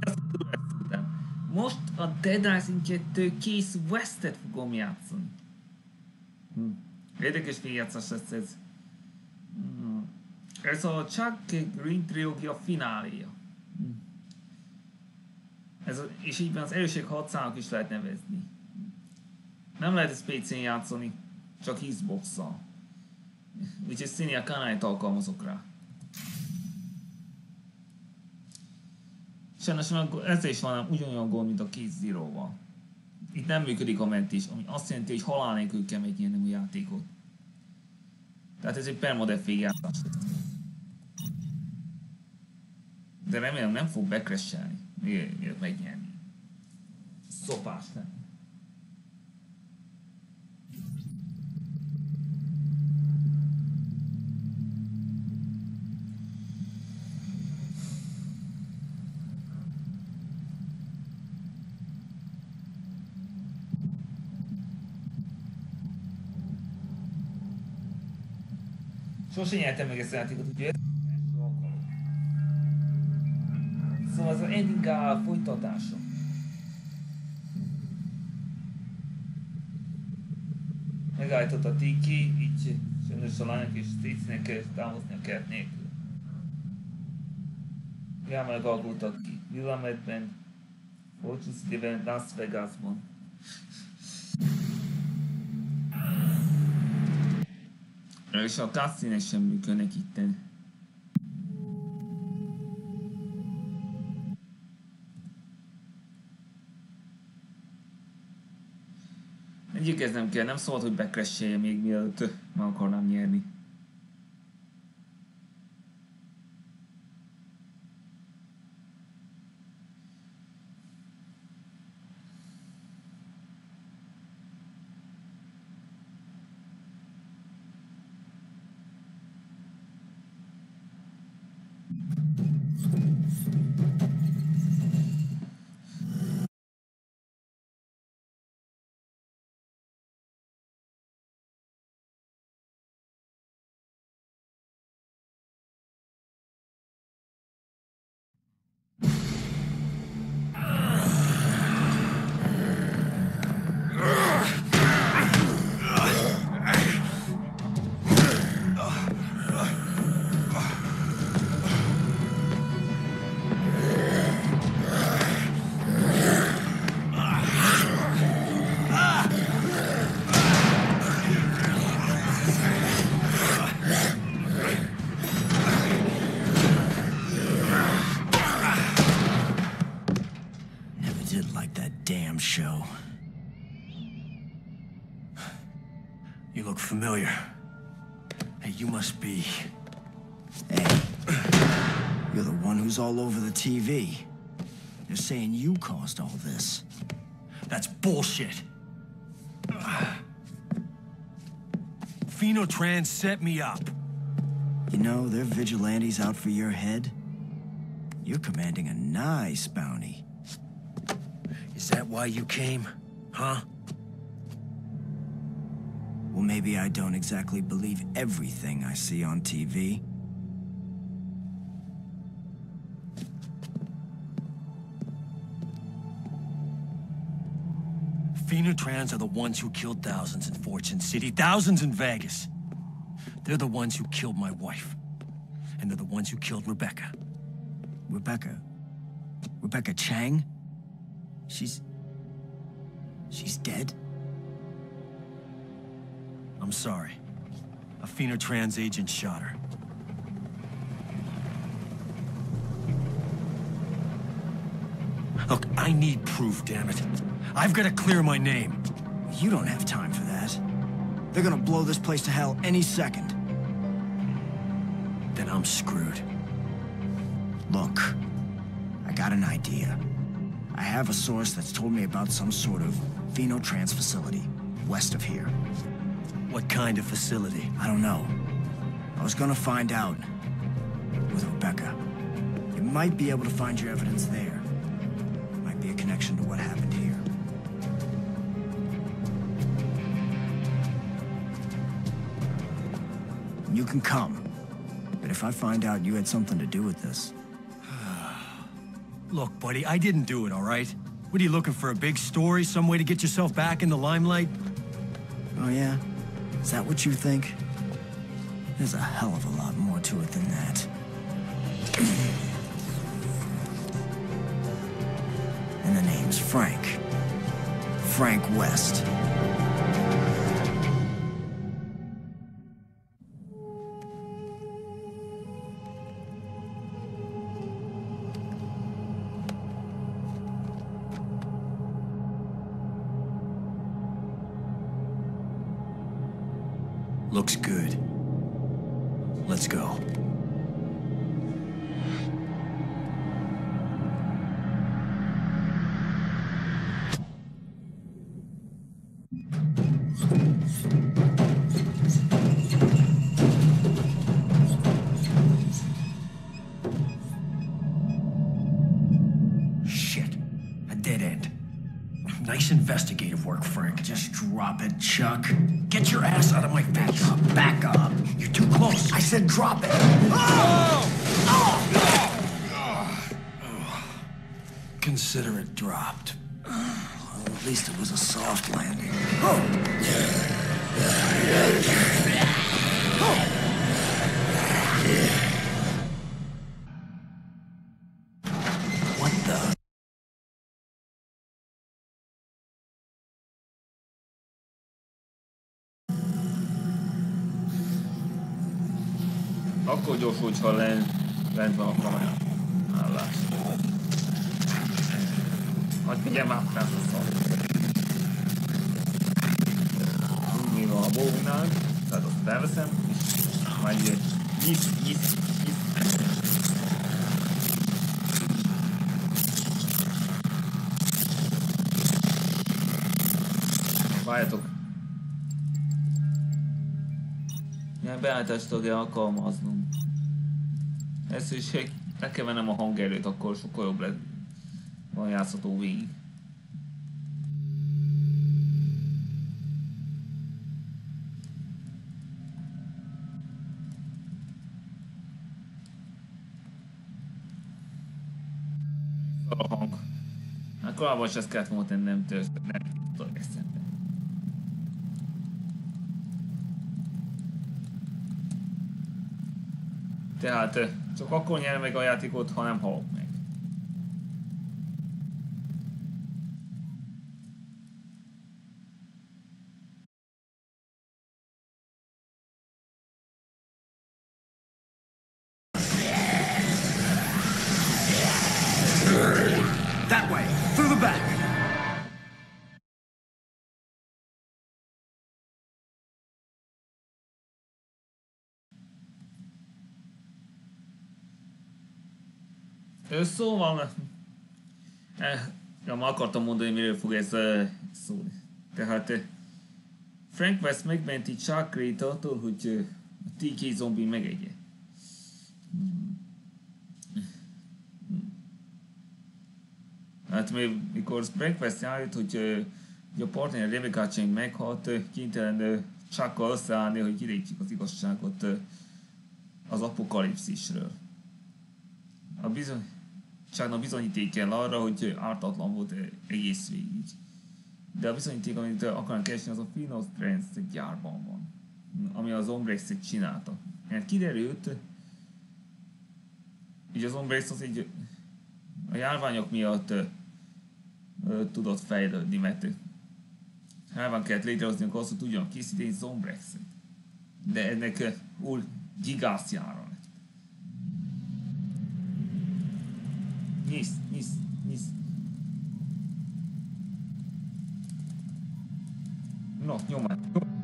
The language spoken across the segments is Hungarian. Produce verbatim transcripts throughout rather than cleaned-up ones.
Most a Dead Rising kettő Case West-et fogom játszani. Hm. Érdekes végjátszás lesz ez. Hm. Ez a Chuck Green trilógia fináléja. Hm. Ez a, és így van az erőség hatszának is lehet nevezni. Nem lehet ezt pé cén játszani, csak Xbox-szal. Úgyhogy Színia kanálit alkalmazok rá. Sajnos ezzel is van ugyanolyan gond, mint a Case Zero-val. Itt nem működik a mentés, ami azt jelenti, hogy halál nélkül kell megnyerni a játékot. Tehát ez egy permadeath végjátszás. De remélem nem fog becrashelni, miért megnyerni. Szopás nem. Sose nyertem meg ezt a játékot, úgyhogy ez első alkalom. Szóval ez az ending a folytatása. Megállított a Tiki, így sajnos a lányok és Stacy-nek kell távozni a kert nélkül. Jámel galgultak ki Willamette-ben, Fortune City-ben, Las Vegasban. És a cutscene-ek sem működnek itten. Győkeznem kell, nem szabad, hogy becrashelje még mielőtt meg akarnám nyerni. Familiar. Hey, you must be... Hey, you're the one who's all over the T V. They're saying you caused all this. That's bullshit. Phenotrans set me up. You know, they're vigilantes out for your head. You're commanding a nice bounty. Is that why you came? Huh? Well, maybe I don't exactly believe everything I see on T V. Phenotrans are the ones who killed thousands in Fortune City, thousands in Vegas. They're the ones who killed my wife. And they're the ones who killed Rebecca. Rebecca? Rebecca Chang? She's... she's dead? I'm sorry. A Phenotrans agent shot her. Look, I need proof, damn it. I've got to clear my name. You don't have time for that. They're gonna blow this place to hell any second. Then I'm screwed. Look, I got an idea. I have a source that's told me about some sort of Phenotrans facility west of here. What kind of facility? I don't know. I was gonna find out with Rebecca. You might be able to find your evidence there. Might be a connection to what happened here. You can come. But if I find out you had something to do with this... Look, buddy, I didn't do it, all right? What are you looking for, a big story? Some way to get yourself back in the limelight? Oh yeah? Is that what you think? There's a hell of a lot more to it than that. And the name's Frank. Frank West. Looks good. Let's go. Shit. A dead end. Nice investigative work, Frank. Just drop it, Chuck. Get your ass out of my Back face. up, back up. You're too close. I said drop it. Oh! Oh! Consider it dropped. Well, at least it was a soft landing. What the? Akkor gyorsulj, ha lent, lent van a kamera. Állás. Hadd figyelj már, nem szól. Mi van a bóvinál, tehát azt elveszem, és majd jön. Nyisz, nyisz, nyisz. Várjatok. Milyen beállítást tudja alkalmaznunk. Ezt is meg kell vennem a hangerőt, akkor sokkal jobb lesz. Van játszható végig. A hang. Hát korábban is ezt kellett volna tenni, nem történt, nem tudok eszembe. Tehát csak akkor nyer meg a játékot, ha nem halok meg. That way, through the back. Szóval, eh, ja, ma akartam mondani, miről fog ez uh, szólni. Tehát uh, Frank West megmenti Chuck Reed attól, hogy uh, a té ká zombi megegye. Hát még mikor Frank West rájött, hogy, uh, hogy a partner Rebecca Chang meghalt, uh, kénytelen uh, Chuckkal összeállni, hogy kirejtsük az igazságot uh, az apokalipszisről. A bizony... Chucknak bizonyíték kell arra, hogy ártatlan volt egész végig. De a bizonyíték, amit akarnak keresni, az a Finos Trends gyárban van. Ami az Ombrex-et csinálta. Mert kiderült, hogy az Ombrex az egy a járványok miatt ö, ö, tudott fejlődni, mert járvány kellett létrehozni, akkor azt, hogy tudjanak készíteni az Ombrex-et. De ennek úr gigászjára lett. Nyisz, nyisz, nyisz. No, nyomát.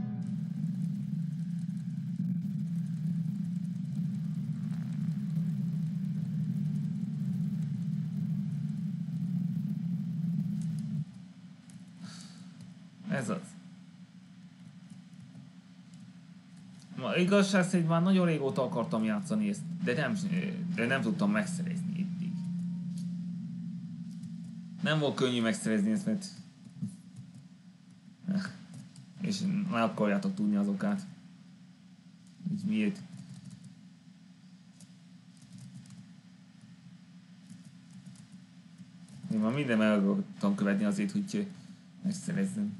Ez az. Ma igazság szerint már nagyon régóta akartam játszani ezt, de nem, de nem tudtam megszerezni eddig. Nem volt könnyű megszerezni ezt, mert... És meg akarjátok tudni az okát. Így miért? Én már minden el akartam követni azért, hogy megszerezzem.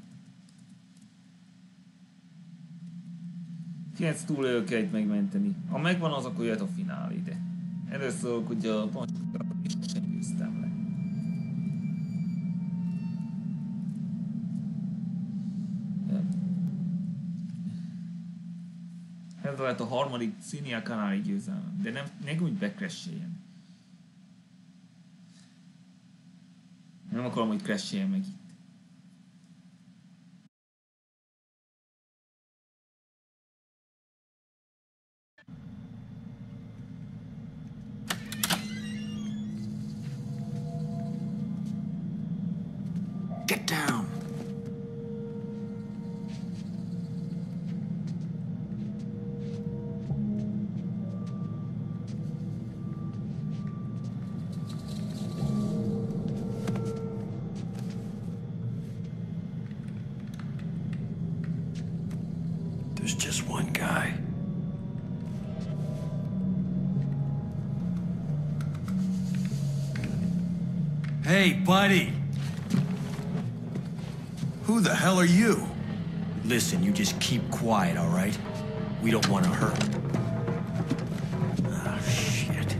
kilenc túlélő kell itt megmenteni. Ha megvan az, akkor jöhet a finálé, de először, hogy a pancsot is sem győztem le. Ez lehet a harmadik Színia kanári győzelem, de nem, ne úgy becrasheljen. Nem akarom, hogy crasheljen meg itt. Get down! There's just one guy. Hey, buddy! Who the hell are you? Listen, you just keep quiet, all right? We don't want to hurt. Oh, shit.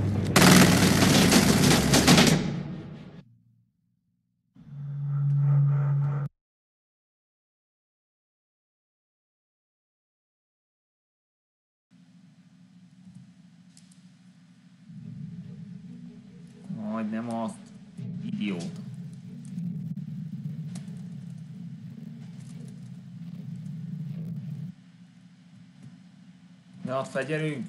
Majdnem azt. Idióta. Na, ott fegyelünk.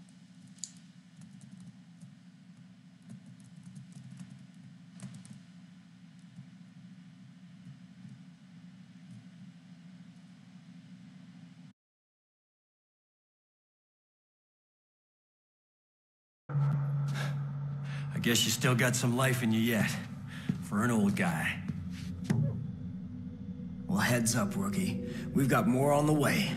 I guess you still got some life in you yet. For an old guy. Well, heads up, rookie. We've got more on the way.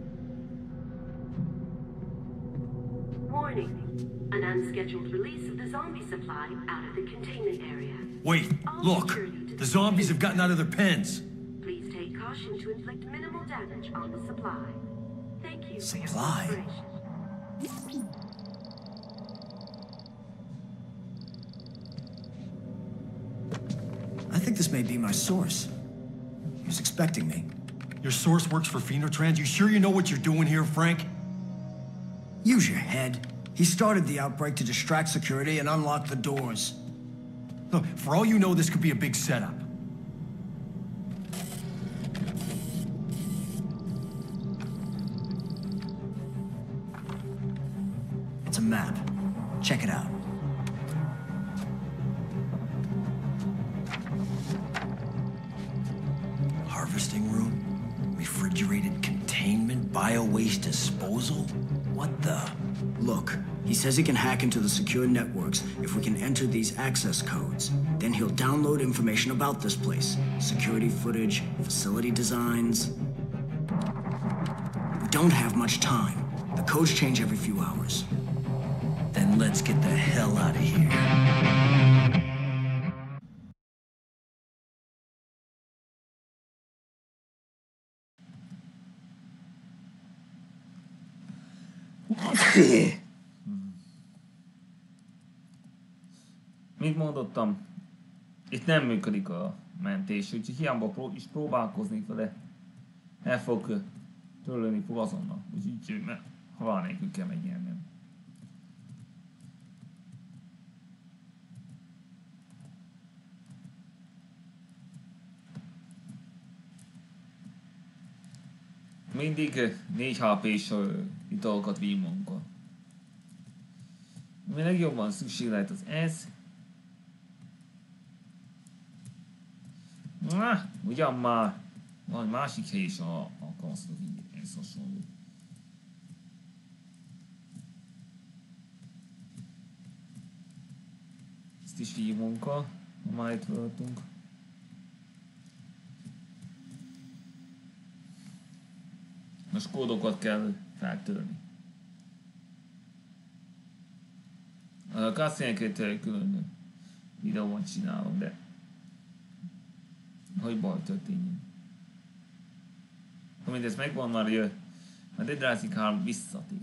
Warning. An unscheduled release of the zombie supply out of the containment area. Wait, look! The zombies have gotten out of their pens! Please take caution to inflict minimal damage on the supply. Thank you for your Supply? cooperation. I think this may be my source. He was expecting me. Your source works for Phenotrans? You sure you know what you're doing here, Frank? Use your head. He started the outbreak to distract security and unlock the doors. Look, for all you know, this could be a big setup. It's a map. Check it out. Harvesting room? Refrigerated containment? Bio-waste disposal? What the? Look, he says he can hack into the secure networks if we can enter these access codes. Then he'll download information about this place. Security footage, facility designs. We don't have much time. The codes change every few hours. Then let's get the hell out of here. Mint mondottam, itt nem működik a mentés, úgyhogy hiába pró is próbálkozni vele, el fog törlődni azonnal, úgyhogy halál nélkül kell megnyernem. Mindig négy há pés italokat víg magunkkal. Ami legjobban szükség lehet az ez. Na, ugyan már van másik hely is alkalmazhatok így, ez hasonló. Ezt is víg magunkkal, ha már itt voltunk. Most kódokat kell feltörni. A cutscene-eket külön videóban csinálom, de hogy baj történjen. Ha mindez megvan, már jön. A Dead Rising három visszatér.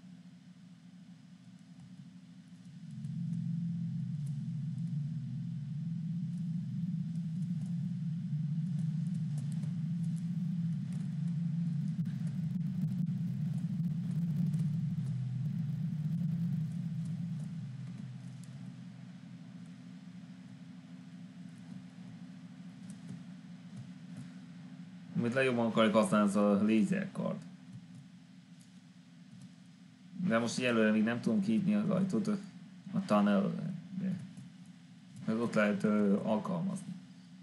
Amit legjobban akarjuk használni, az a lézerkard. De most így előre még nem tudom kinyitni az ajtót a tunnelbe. Meg ott lehet uh, alkalmazni.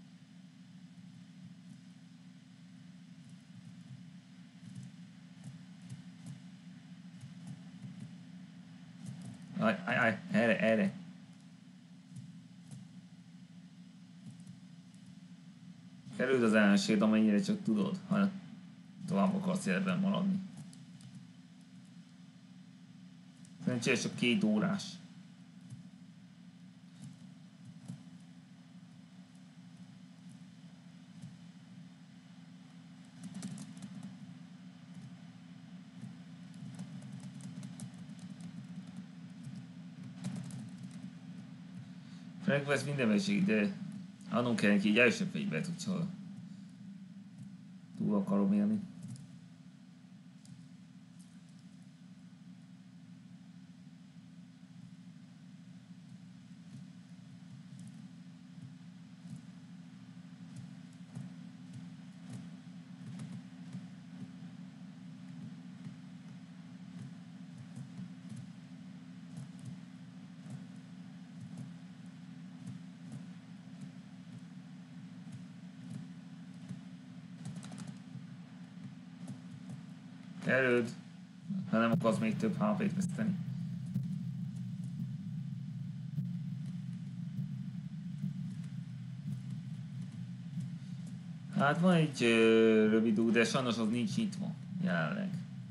Aj, aj, aj, erre, erre. Kerüld az ellenséged, amennyire csak tudod, ha tovább akarsz életben maradni. Szerencsére csak két órás. Frank vesz minden veség, de adnunk kell neki egy erősebb fegyvert, hogyha túl akarom élni. Erőd, ha nem akarsz még több há pét veszteni. Hát van egy ö, rövid út, de sajnos az nincs nyitva jelenleg.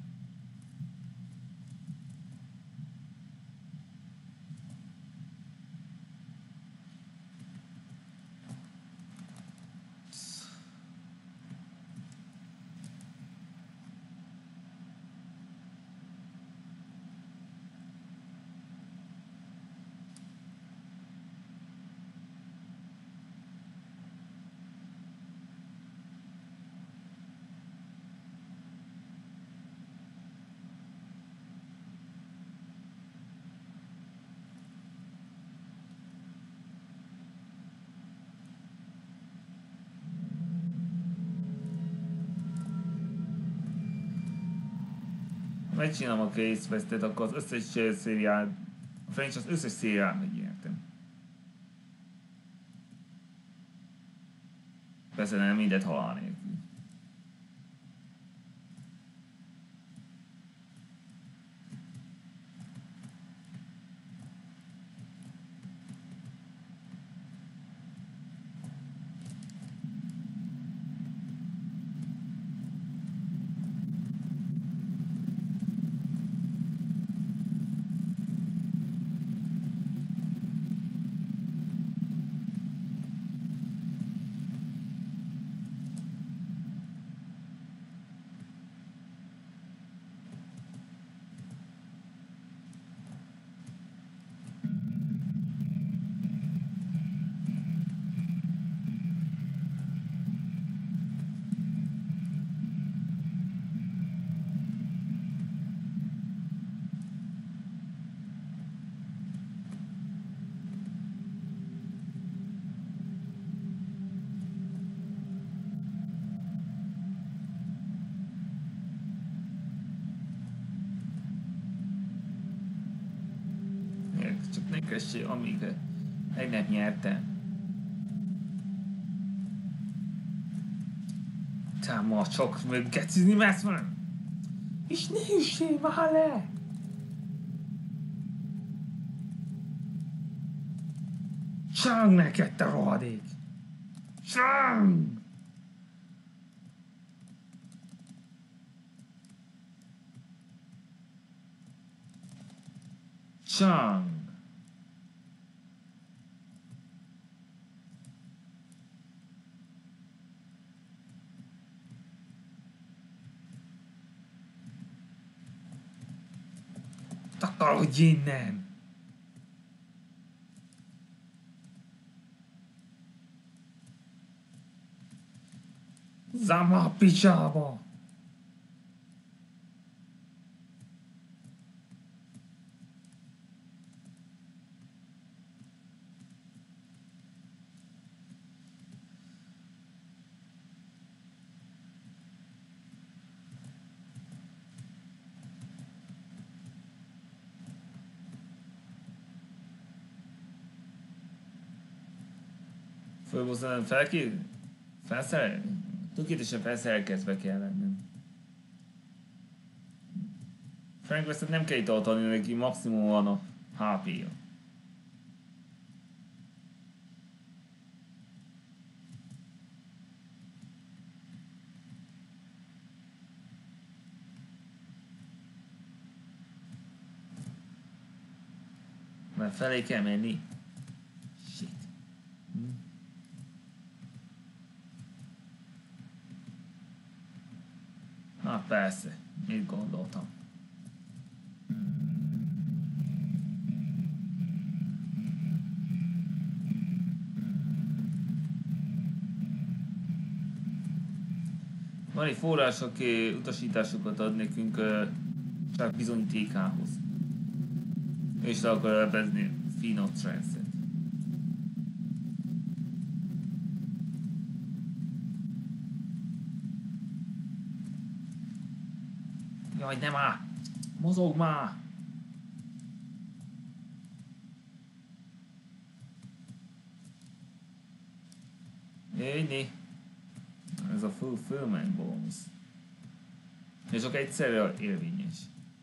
Megcsinálom a Case Westet, akkor az összes szériát, a French az összes szériát megértem. Persze nem mindet halál nélkül. Csak ne kössé, amíg egy nem nyertem. Te ma csak meg gecizni messz van! És ne üssél már le! Csang neked, te rohadék! Csang! Csang! Takarodj innen! Zama a picsába! Fölbosszan felki... Felszerel... Tökéletesen felszerelkezve kell lennem. Frank Westet nem kell itt tartani, neki maximum van a há pé-ja. Mert felé kell menni. Shit. Hm. Hát persze, mit gondoltam. Van egy forrás, aki utasításokat ad nekünk uh, csak bizonyítékához. És le akar elebezni Fino Transit. Jaj, nem már! Mozog már! Ennyi. Ez a fulfillment bónusz. És csak egyszerre érvényes.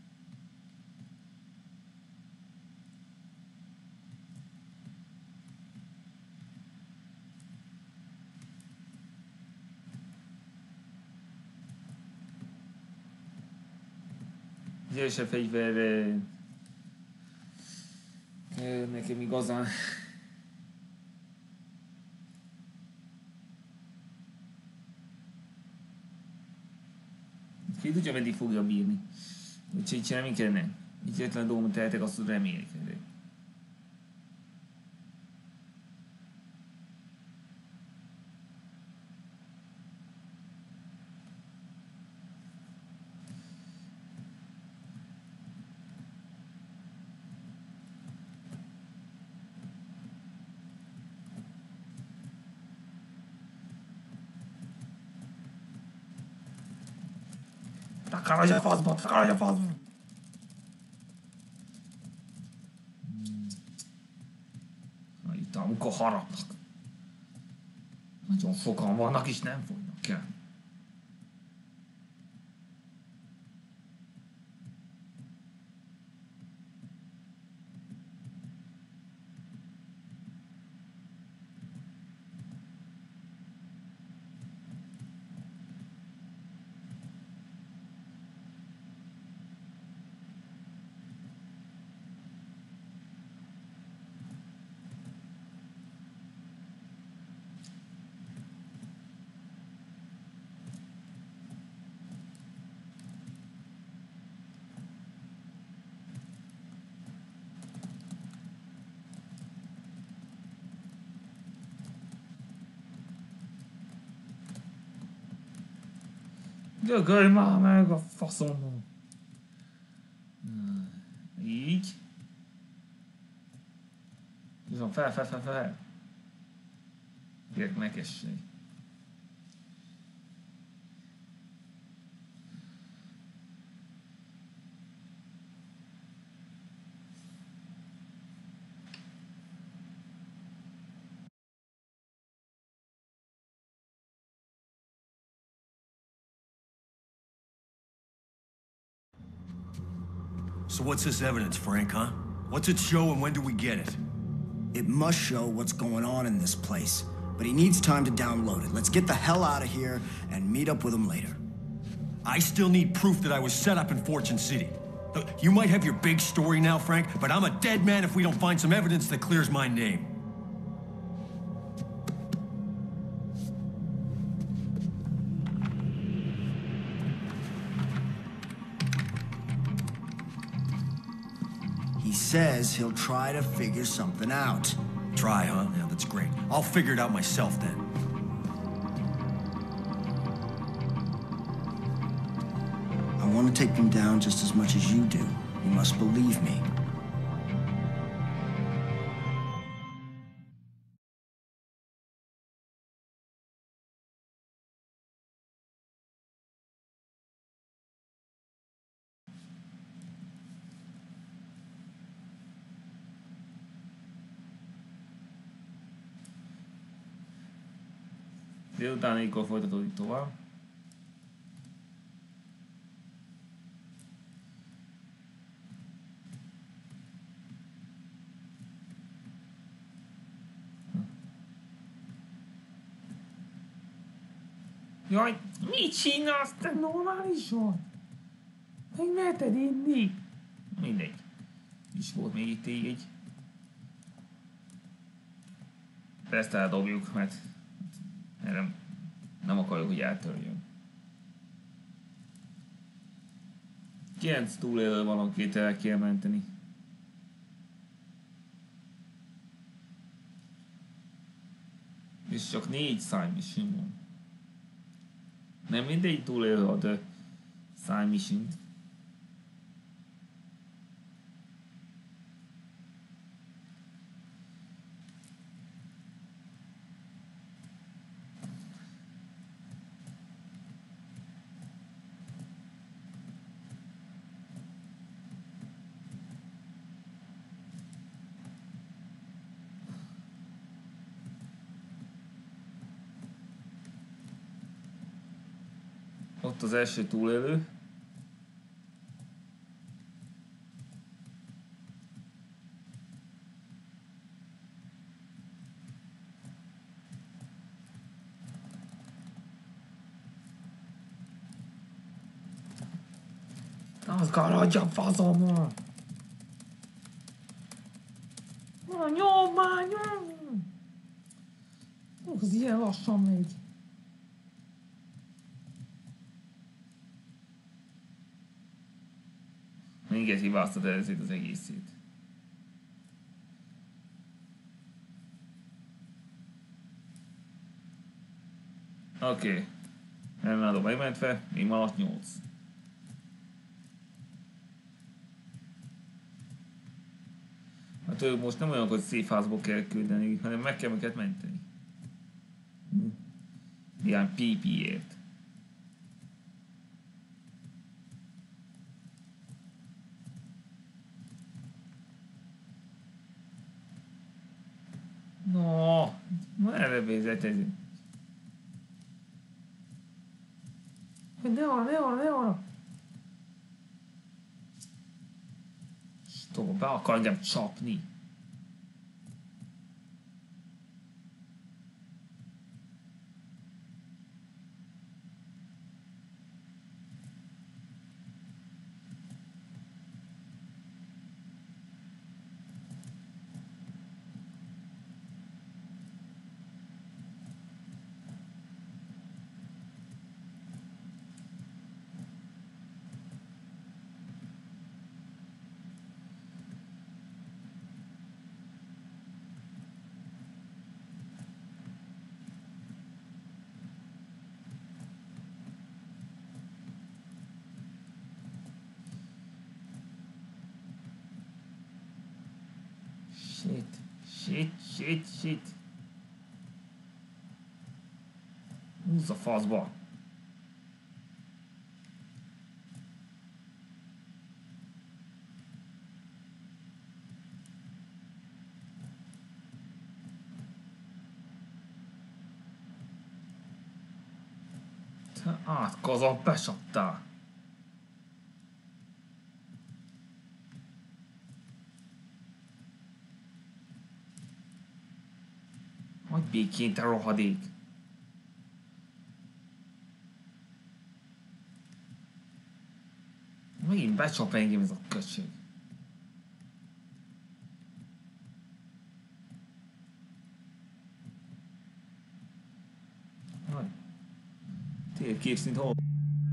És a fegyver... Nekem igazán... Ki tudja, meddig fogja bírni. Úgyhogy semmi kellene. Így egyetlen dolgom tehetek, azt tud remélkedni. Takarodj a faszba, takarodj a faszba! Na itt amikor harapnak. Nagyon sokan vannak és nem fognak el. Dögölj már meg a faszomban! Így. Viszont fel, fel, fel, fel. Kérek megesség. So what's this evidence, Frank, huh? What's it show and when do we get it? It must show what's going on in this place, but he needs time to download it. Let's get the hell out of here and meet up with him later. I still need proof that I was set up in Fortune City. You might have your big story now, Frank, but I'm a dead man if we don't find some evidence that clears my name. says he'll try to figure something out. Try, huh? Yeah, that's great. I'll figure it out myself then. I want to take him down just as much as you do. You must believe me. Délután négykor folytatódik tovább. Jaj, mit csinálsz, te normális vagy? Meg meheted inni? Mindegy. Is volt még itt így egy. Ezt eldobjuk, mert erre nem akarjuk, hogy eltörjön. Kilenc túlélő van, akit el kell menteni. És csak négy side mission van. Nem mindegy túlélő a the side mission. Ott az első túlélő. Az garadja fazomra! Na nyom már, nyom! Az ilyen lassan megy. Minket hibáztat ezért az egészét. Oké. Okay. Elmondom megmentve, még maradt nyolc. Hát ők most nem olyan, hogy safe house-ból kell küldeni, hanem meg kell őket menteni. Ilyen pé pé-ért. No, merre vezetez? Ne arra, ne arra, ne arra! Stop, be akarjam csapni. Shit, shit, shit, shit. Húzz a faszba. Te átkozol, besaptál. Hagyj békén, te rohadék! Megint becsap engem ez a köcsög. Hagyj. Térkép szint hol?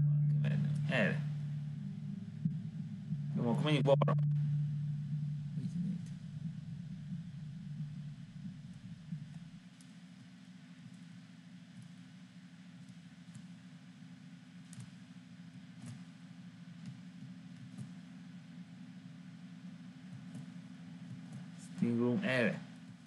Erre. Jó, akkor menjünk balra. Meeting room erre.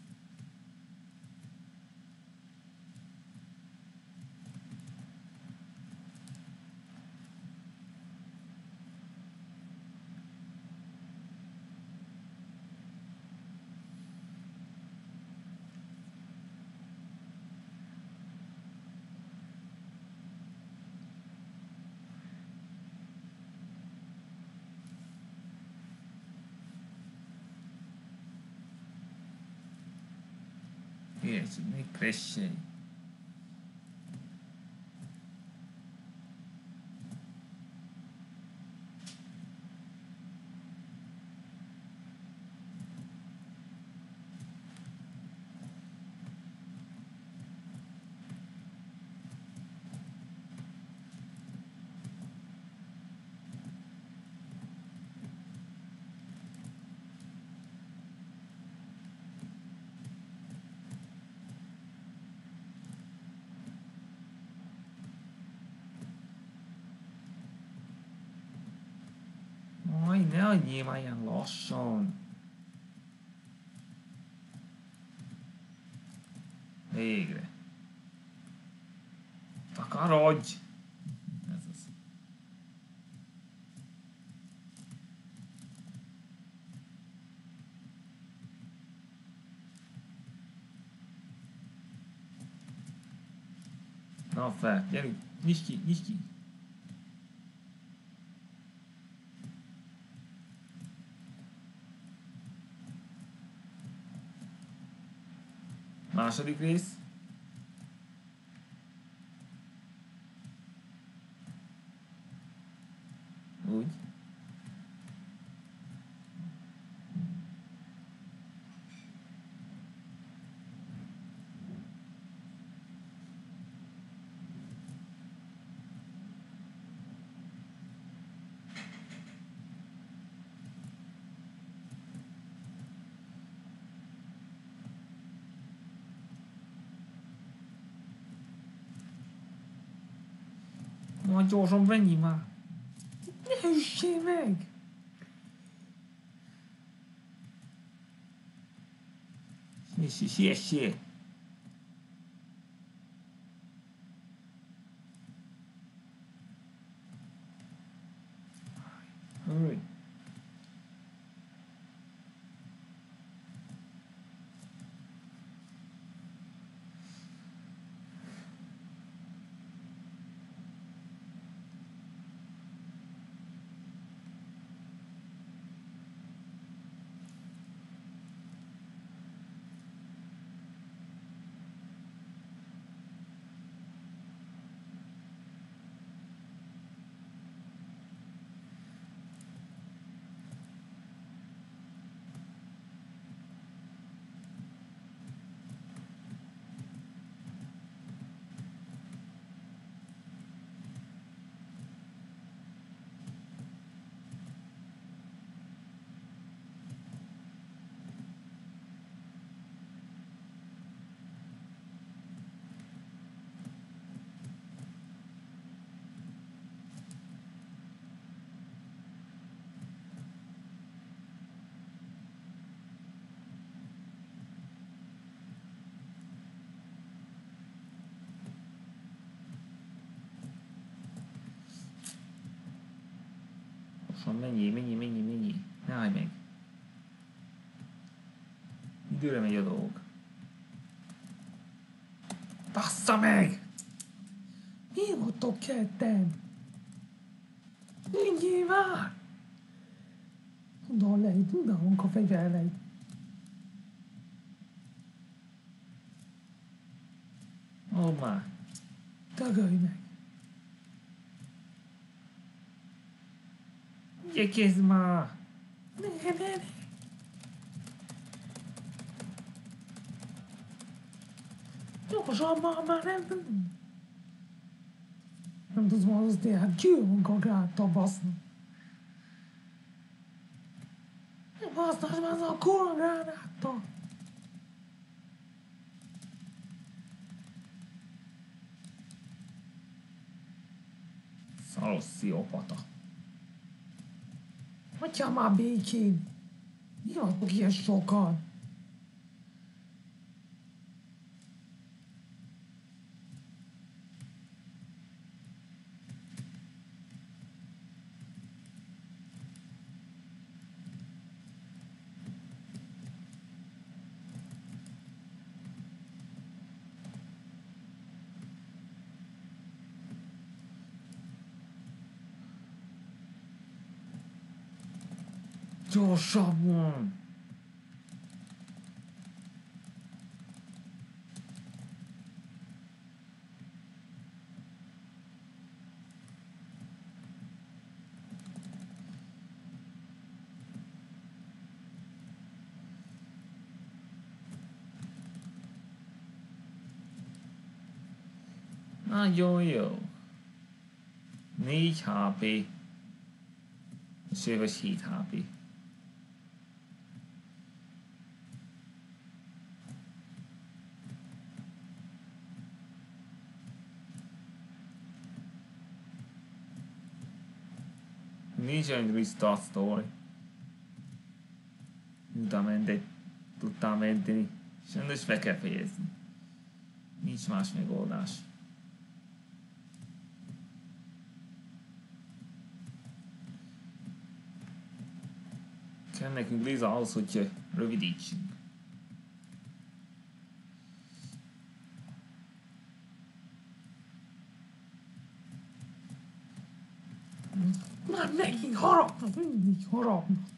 Értsd, még kressé. Aj, ne adjél már ilyen lassan. Végre. Takarodj! Ez az. Na fel, gyerünk, nyisd ki, nyisd ki. Második rész. Úgy. Majd gyorsan menj már! Ne üssél meg! Siess, siessél! Hurry! Mennyi, mennyi, mennyi, mennyi. Ne állj meg. Időre megy a dolog. Bassza meg! Mi voltok ketten? Mindjél már! Tudom lejt, tudom, a fegyverlejt. Ó már. Tagadj meg. Igyekezz már! Ne, ne, ne! Gyorsan már, már nem... Nem tudsz már az tényleg gyűlünk a gráttal baszni. Nem használsz már az a kurva gránáttal! Szaros pszichopata. Hagyjál már békén! Mi vagytok ilyen sokan? Gyorsabban! Nagyon jó. négy há pé. És éves hét há pé. Nincsen restart story. Utána mentek, tudtál menteni. Sajnos be kell fejezni. Nincs más megoldás. Kell nekünk Liza ahhoz, hogy rövidítsünk. Már megint harapnak, mindig harapnak.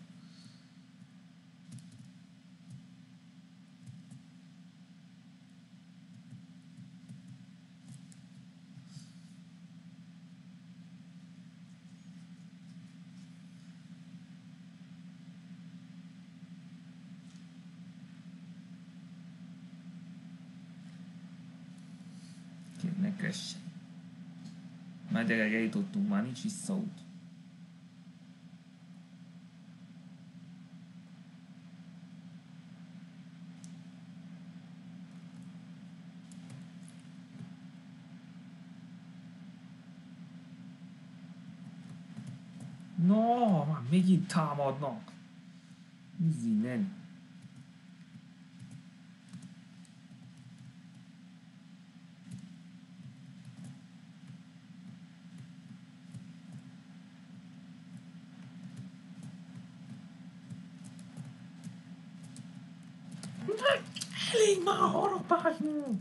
Ne kössen. Már gyerek, eljutottunk, már nincs visszaút. No, már megint támadnak. Nézd innen. Elég már a harapásnak!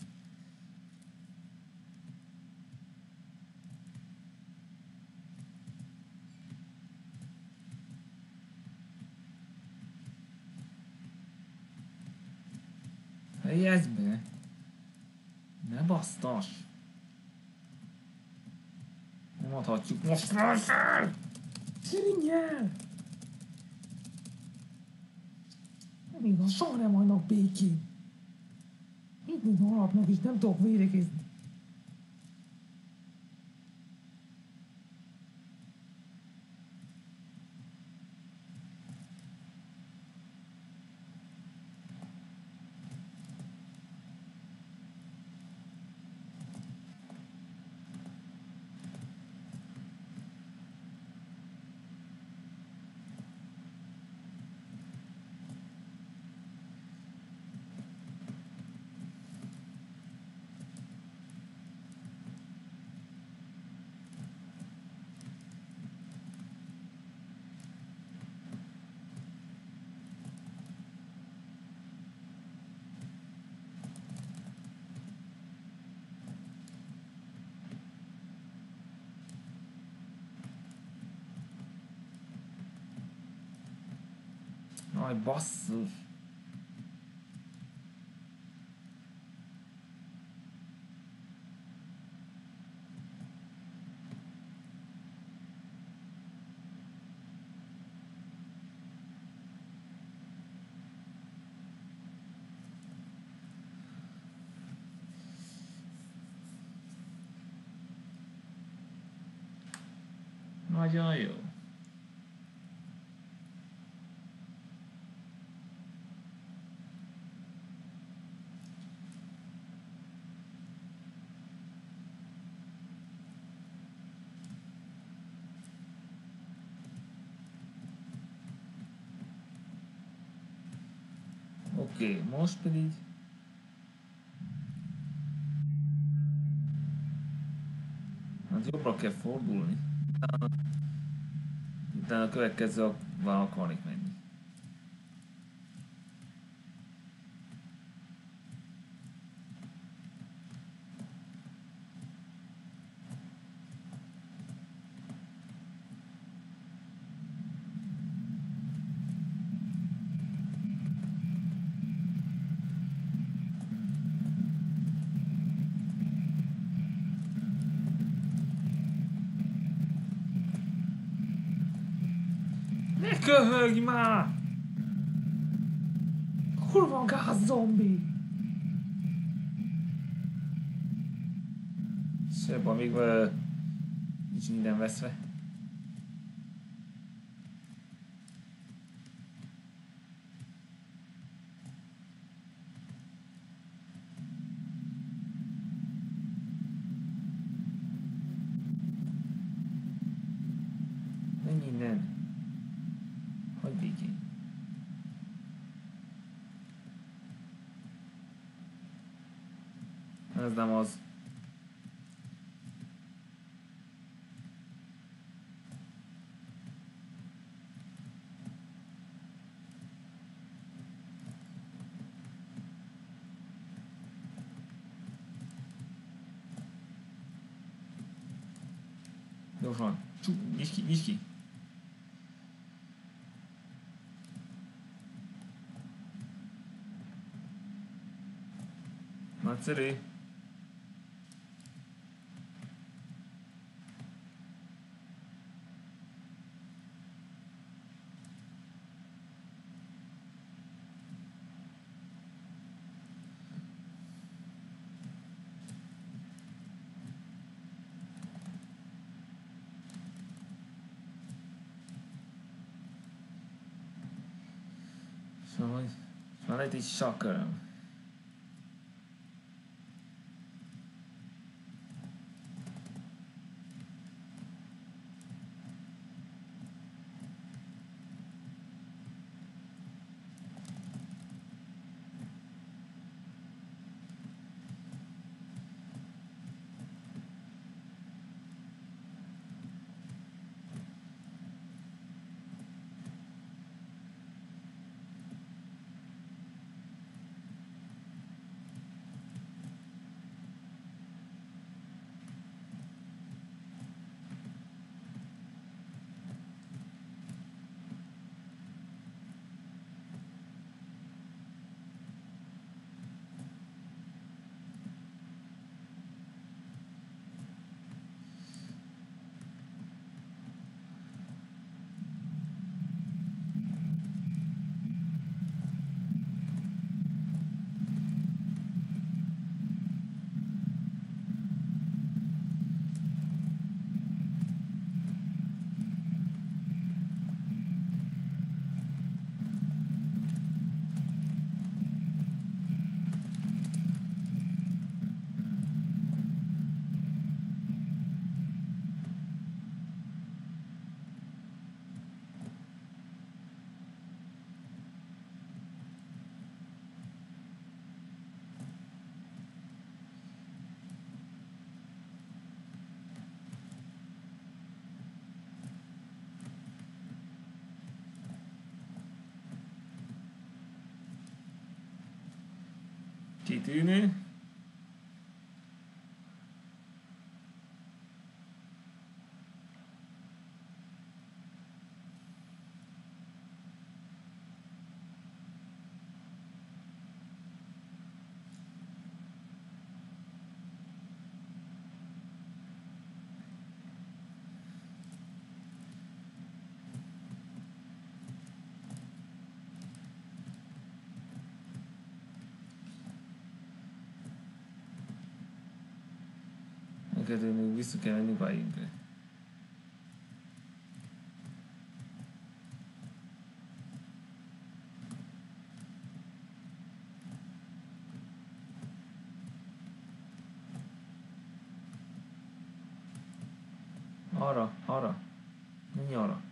Fejezd be! Ne basztas! Nem adhatjuk most már fel! Tűnj el! Nem igaz, soha nem hagynak békén. Mindig harapnak és nem tudok védekezni. Aj, basszus! Nagyon jó. Oké, okay, most pedig hát jobbra kell fordulni. Utána, utána a következővel akarnék menni. Köhögj már! Hol van gáz zombi? Sebb, amíg uh, nincs minden veszve. Menj innen. Hagyd békén. Ez nem az. Gyorsan. Csú, nyisd ki, nyisd ki. Nagyszerű. Szóval, van itt egy sakköröm. Kitűnő. Neked még vissza kell menni bájunkra. Arra, arra. Menj arra.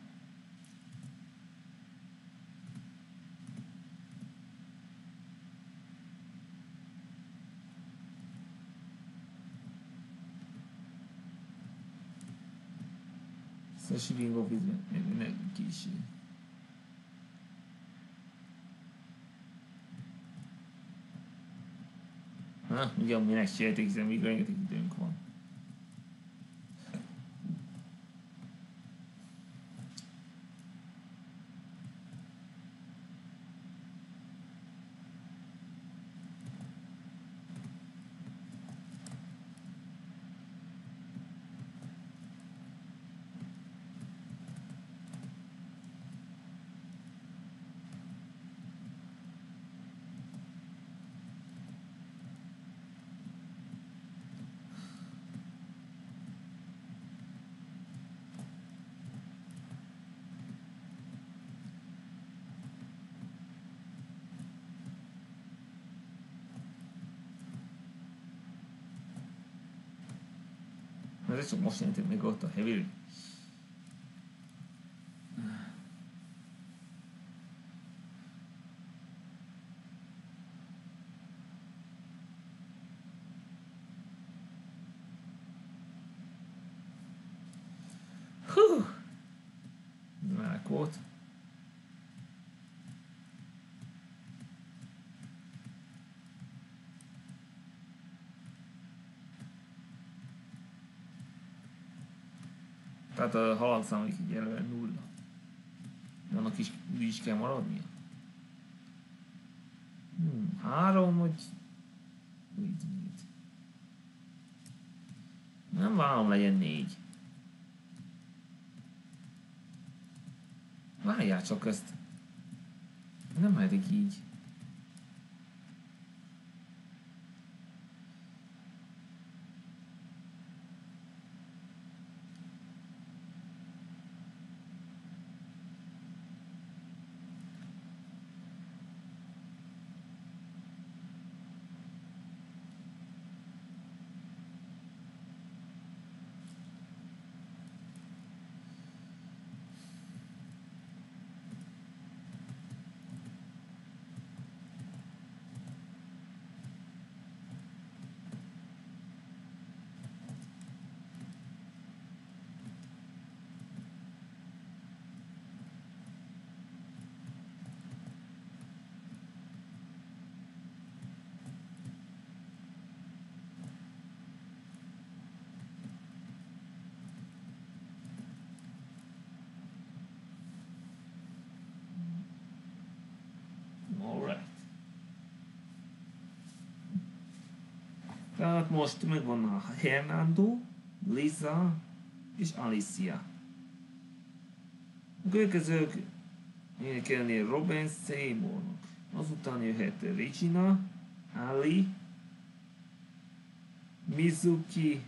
Să și vin o viză. Ne închiși. Ha, ugye minek csinálték, hiszen még rengeteg időnk van. Ez csak most jelentik még ott a heavy. Hú! Meleg volt. Tehát a halálszám így jelölve nulla. De annak is úgy is kell maradnia. Hmm, három, vagy... Mit, mit. Nem várom, legyen négy. Várjál csak ezt. Nem mehetek így. Alright. Tehát most megvan a Hernando, Lisa és Alicia. A következők énekelni Robin Seymournak. Azután jöhet Regina, Ali, Mizuki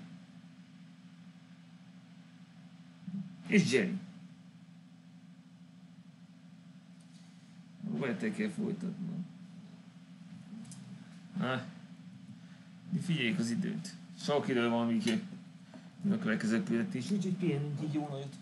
és Jerry. Próbálták el folytatnom. Na, figyeljük az időt. Sok idő van, míg a következő küldetés, úgyhogy pihenünk így jó nagyot.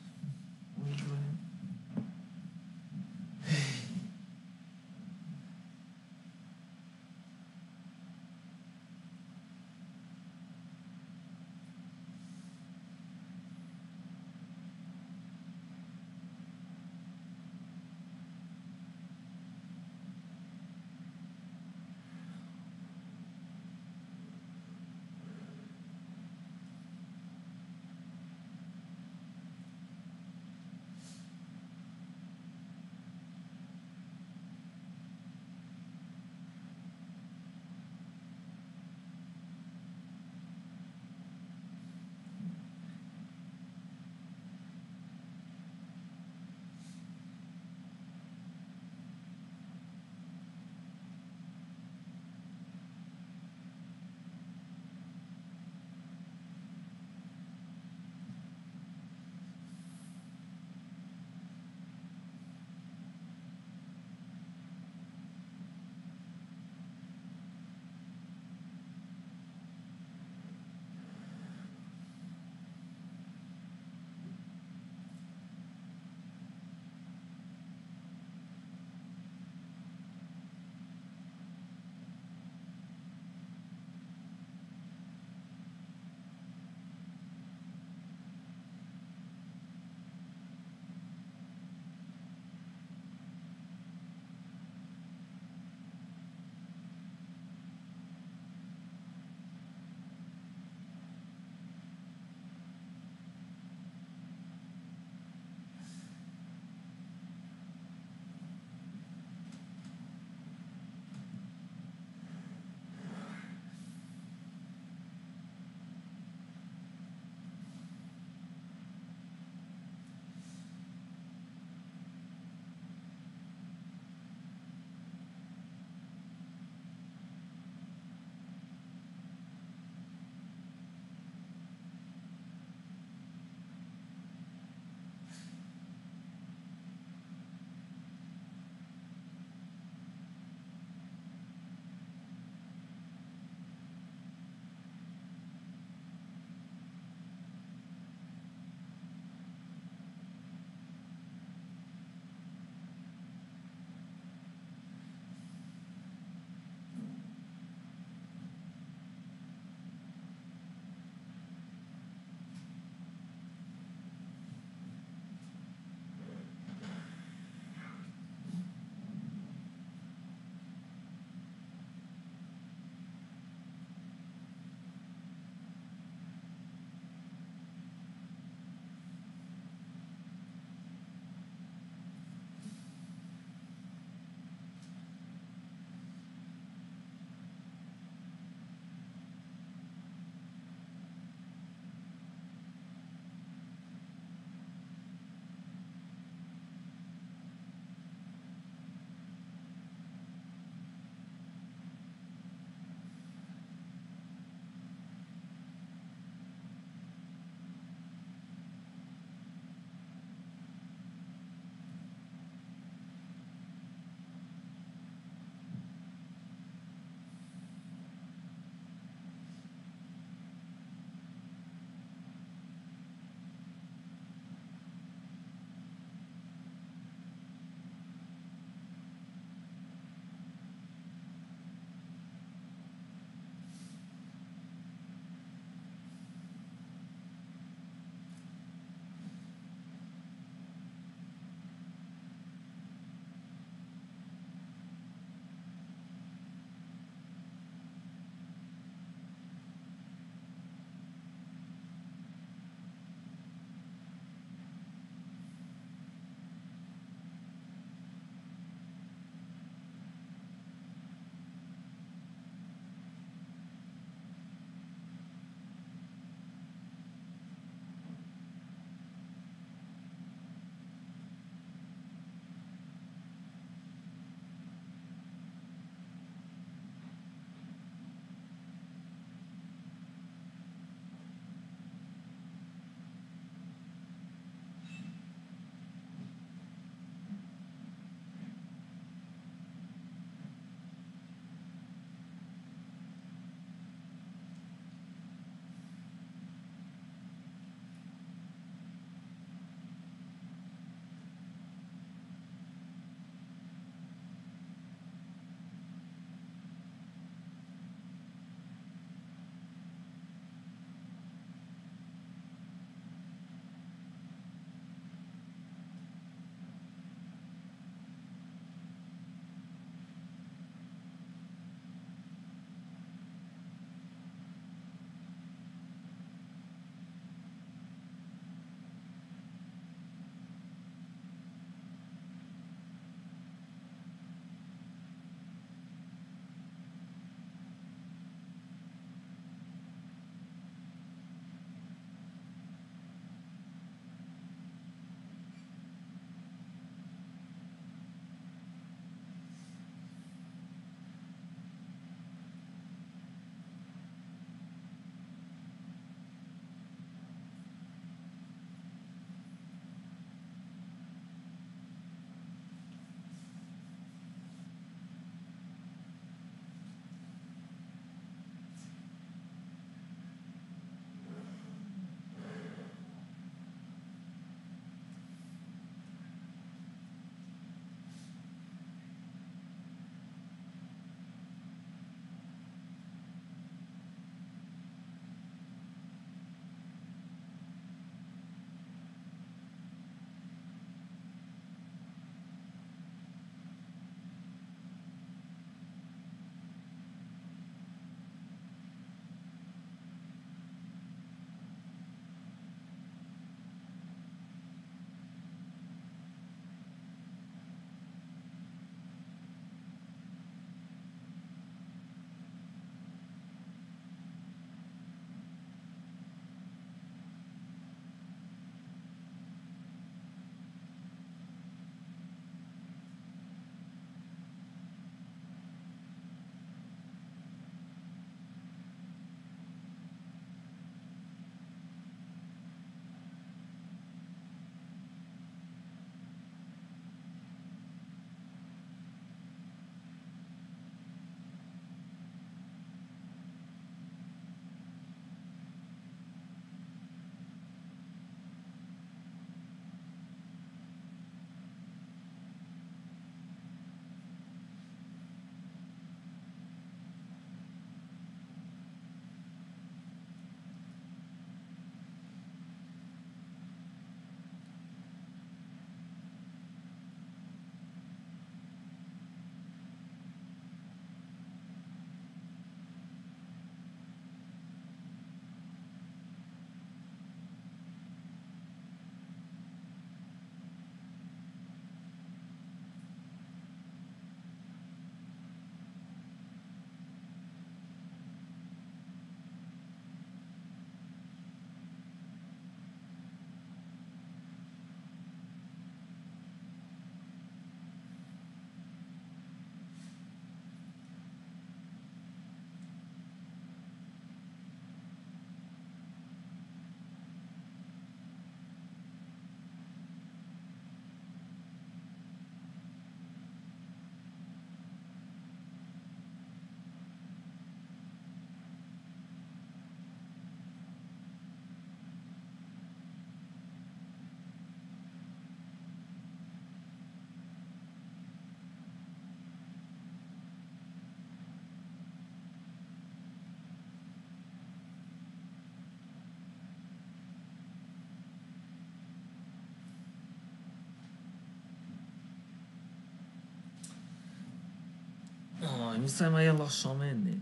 Jaj, muszáj már ilyen lassan mennéd.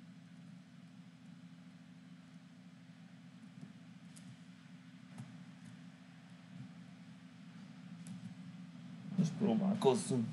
Most próbálkozzunk.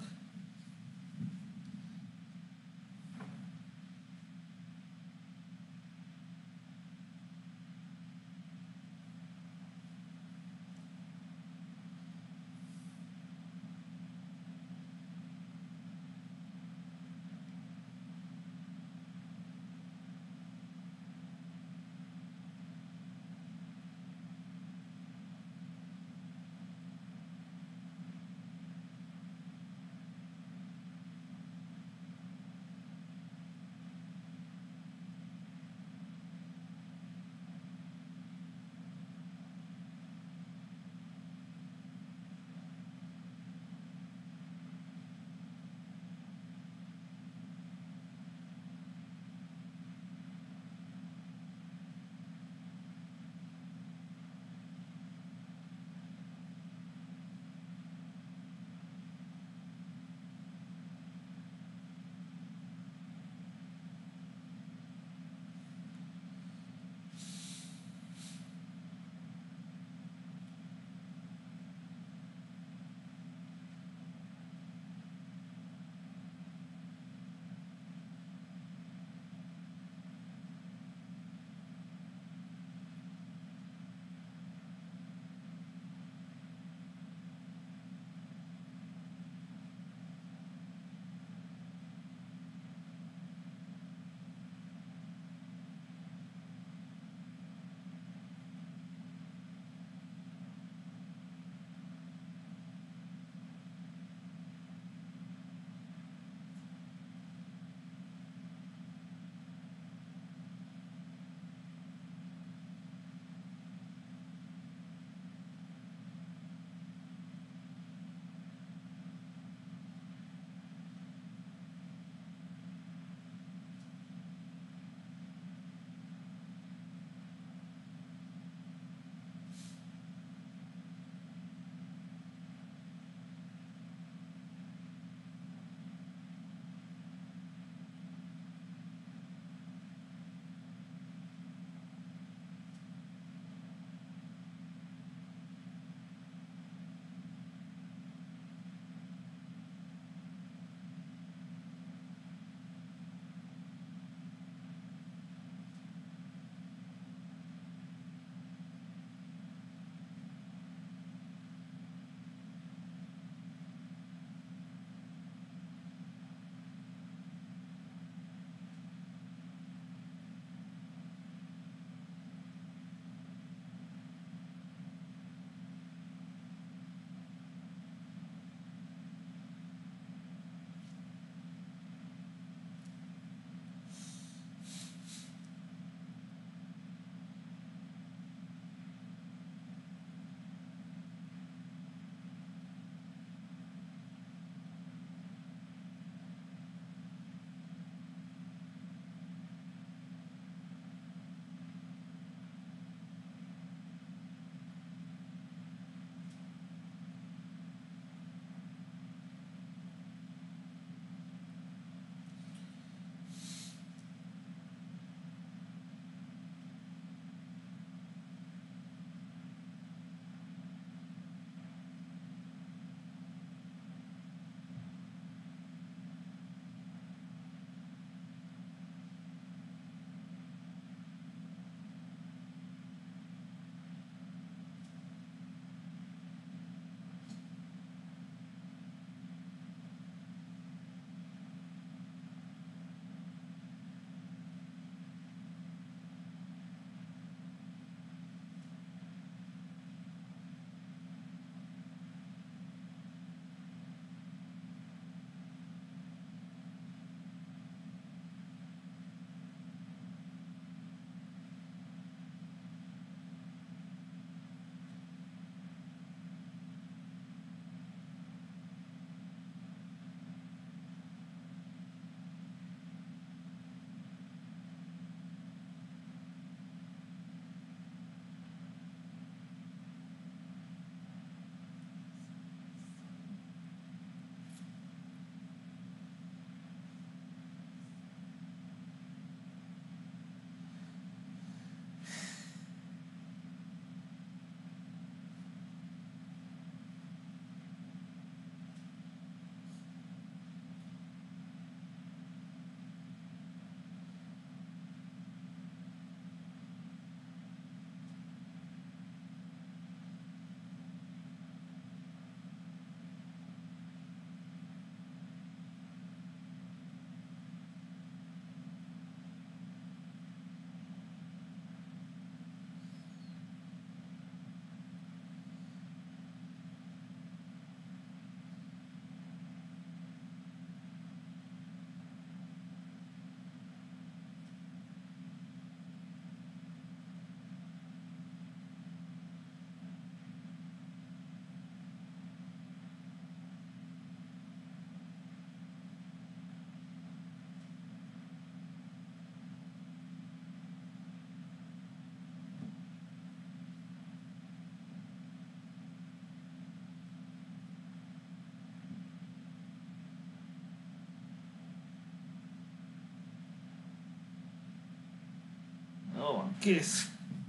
Jó van, kész.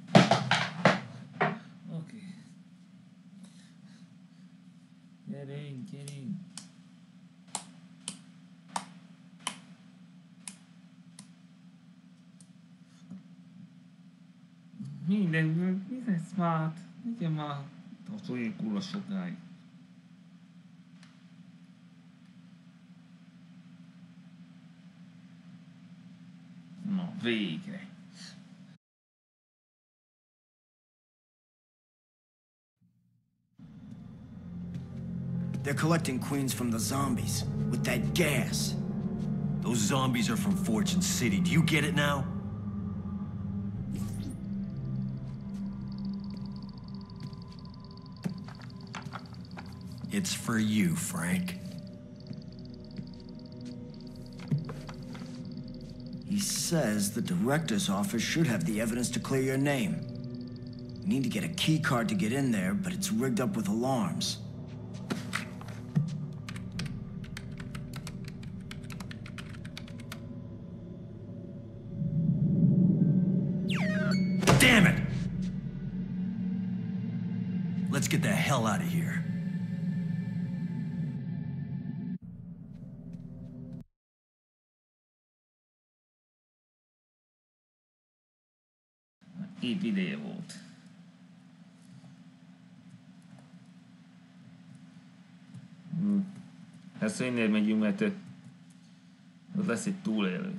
Oké. Okay. Gyerünk, gyerünk. Minden, mi lesz már? Legyen már tartoljuk kurva sokáig. Na, végre. They're collecting queens from the zombies with that gas. Those zombies are from Fortune City. Do you get it now? It's for you, Frank. He says the director's office should have the evidence to clear your name. You need to get a key card to get in there, but it's rigged up with alarms. Damn it! Let's get the hell out of here. Így videó volt. Hm. Ezt innen megyünk, mert ott lesz egy túlélő.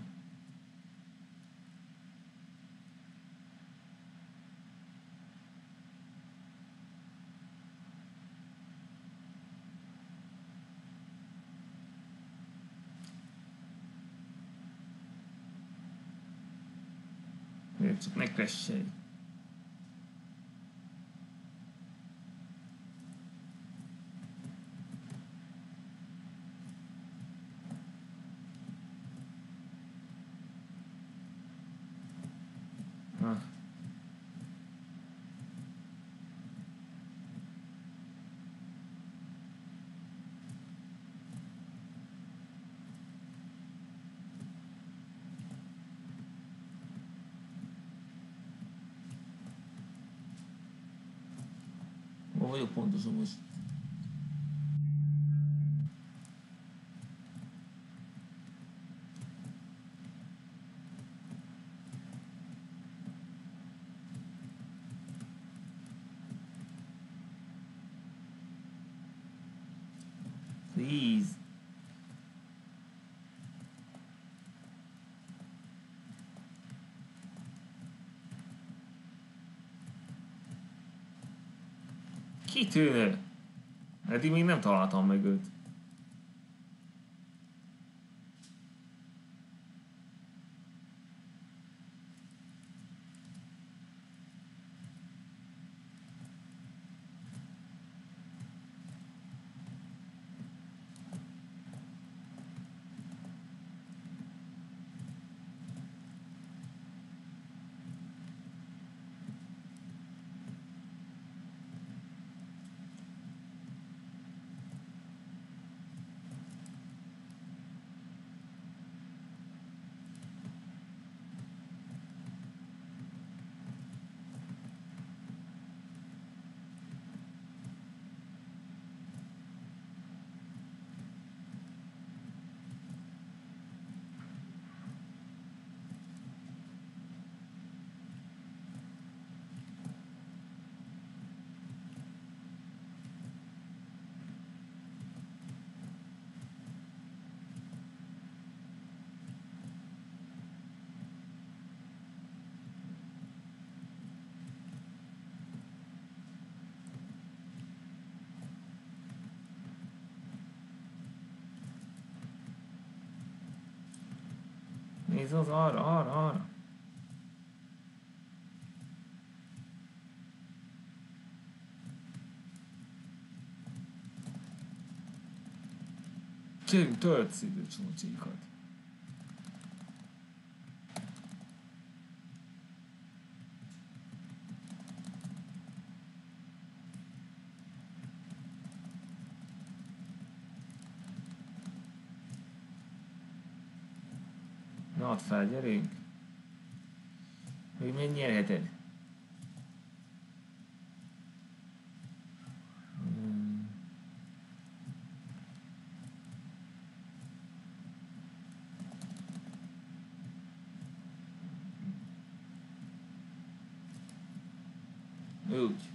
Csak ne crashelj. Ah. Hol vagyok pontosan most? Please. Kitűnő! Eddig még nem találtam meg őt. Nézd az arra, arra, arra. Kérünk, töltsz időcsócsikat. Na, add fel, gyerünk. Hogy megnyerheted. Hmm. Úgy.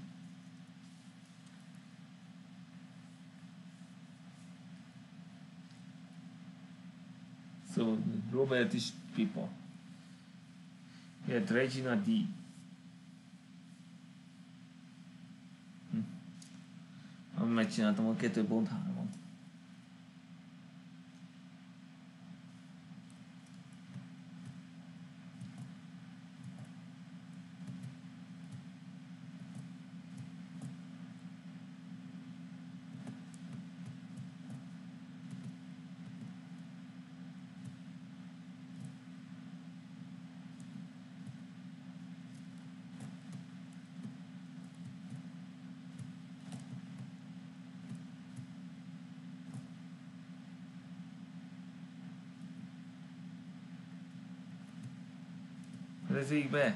Szóval Robert is pipa. Jött Regina D. Hm. Amit megcsináltam a kettő pont három. Rezzék be!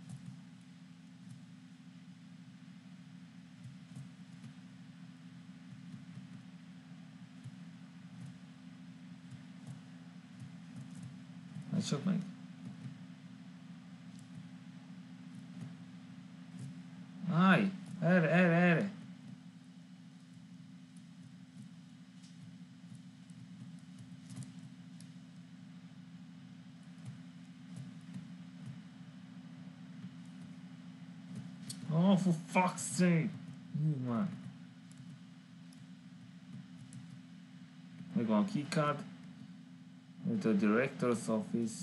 Hát csak meg. Állj! Erre, erre, erre! Oh, for fuck's sake! Hú, már. Megvan a keycard. Itt a Director's Office.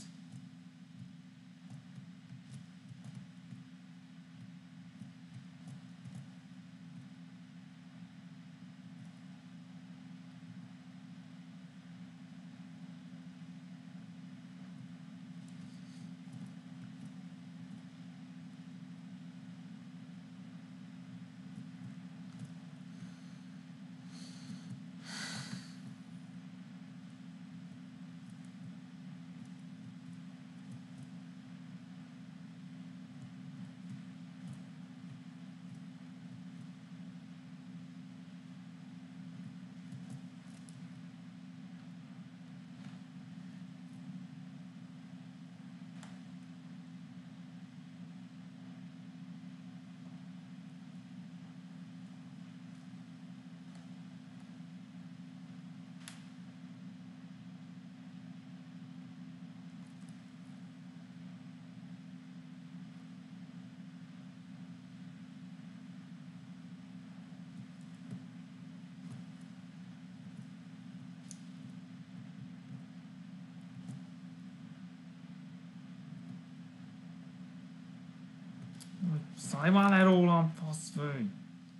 Szállj már le rólam, faszfőny!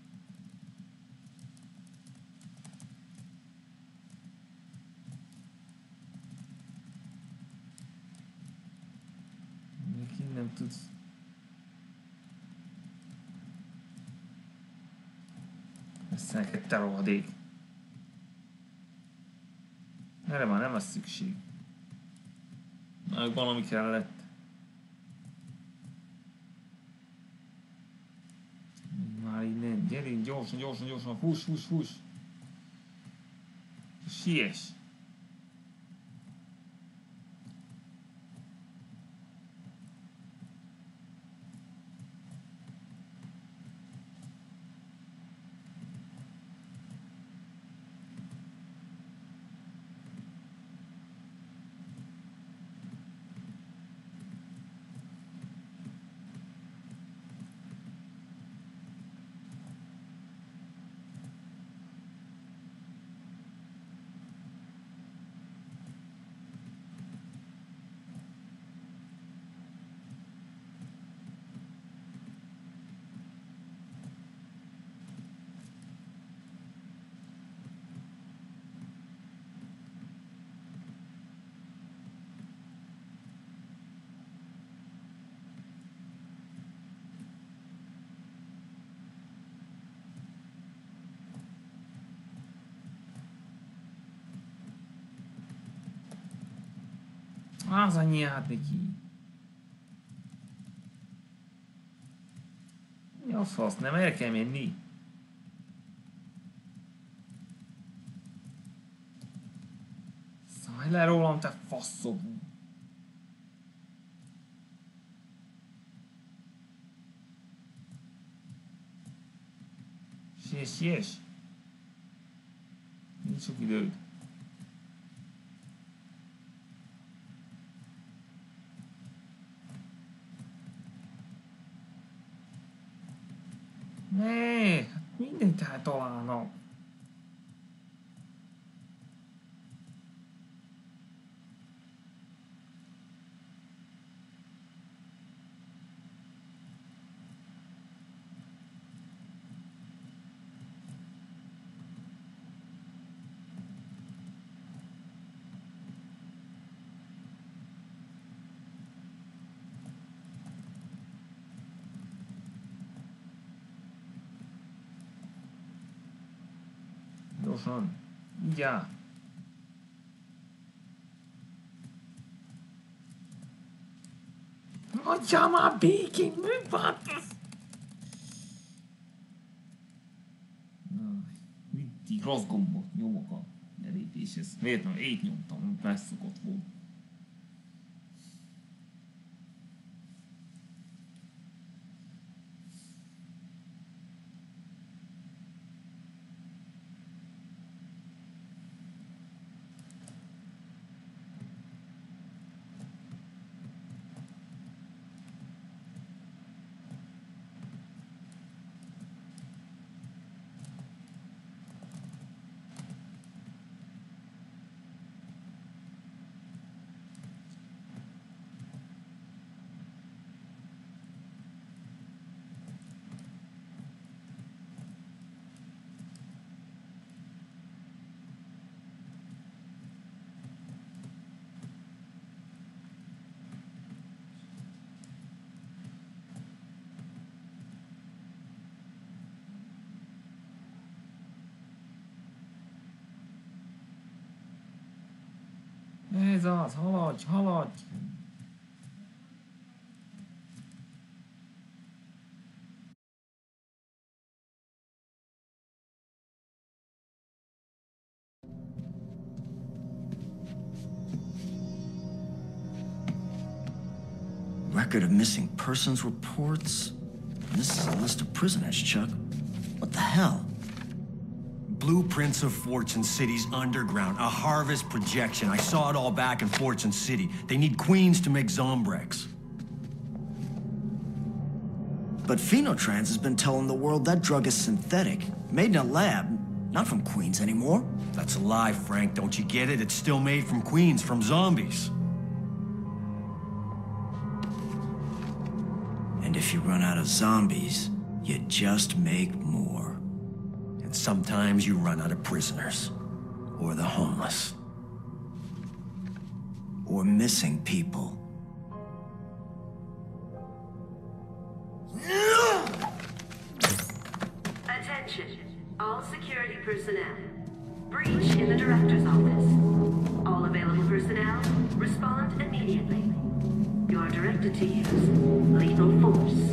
Még nem tudsz. Ezt neked te rohadék. Erre már nem lesz szükség. Már valami kellett. Gyerünk, gyorsan, gyorsan, gyorsan, fuss, fuss, fuss! Siess! Az anyját neki. Mi az fasz? Nem el kell menni? Szállj le rólam, te faszom! Siess, siess! Nincs sok időd. Ne, hát mindent eltalálnak. Gyorsan, így áll. Hagyjál már békén, mi van ez? Mindig rossz gombot nyomok a elépéshez. Miért nem? Így nyomtam, mint megszokott volt. Ez az, haladj, haladj! Record of missing persons reports. This is a list of prisoners, Chuck. What the hell? Blueprints of Fortune City's underground. A harvest projection. I saw it all back in Fortune City. They need queens to make Zombrex. But Phenotrans has been telling the world that drug is synthetic, made in a lab, not from Queens anymore. That's a lie, Frank. Don't you get it? It's still made from Queens, from zombies. And if you run out of zombies, you just make more. And sometimes you run out of prisoners. Or the homeless. Or missing people. Attention, all security personnel. Breach in the director's office. All available personnel, respond immediately. You are directed to use lethal force.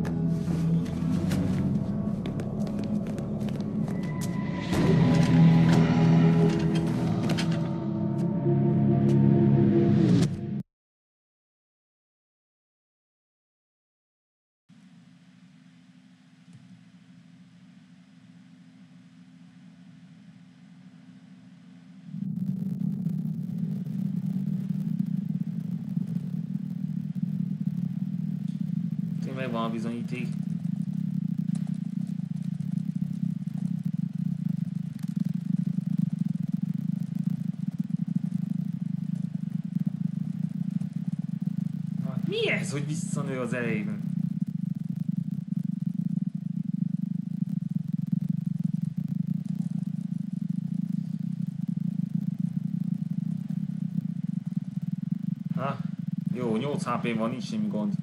Megvan a bizonyíték. Mi ez, hogy visszanő az elejében? Ha? Jó, nyolc há pé van, nincs semmi gond.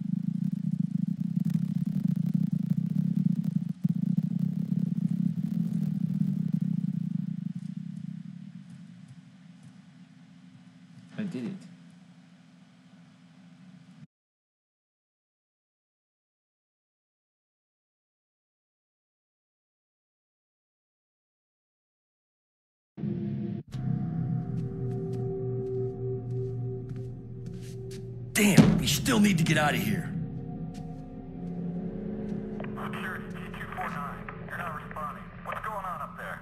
I did it. Damn, we still need to get out of here. Security T two forty-nine. You're not responding. What's going on up there?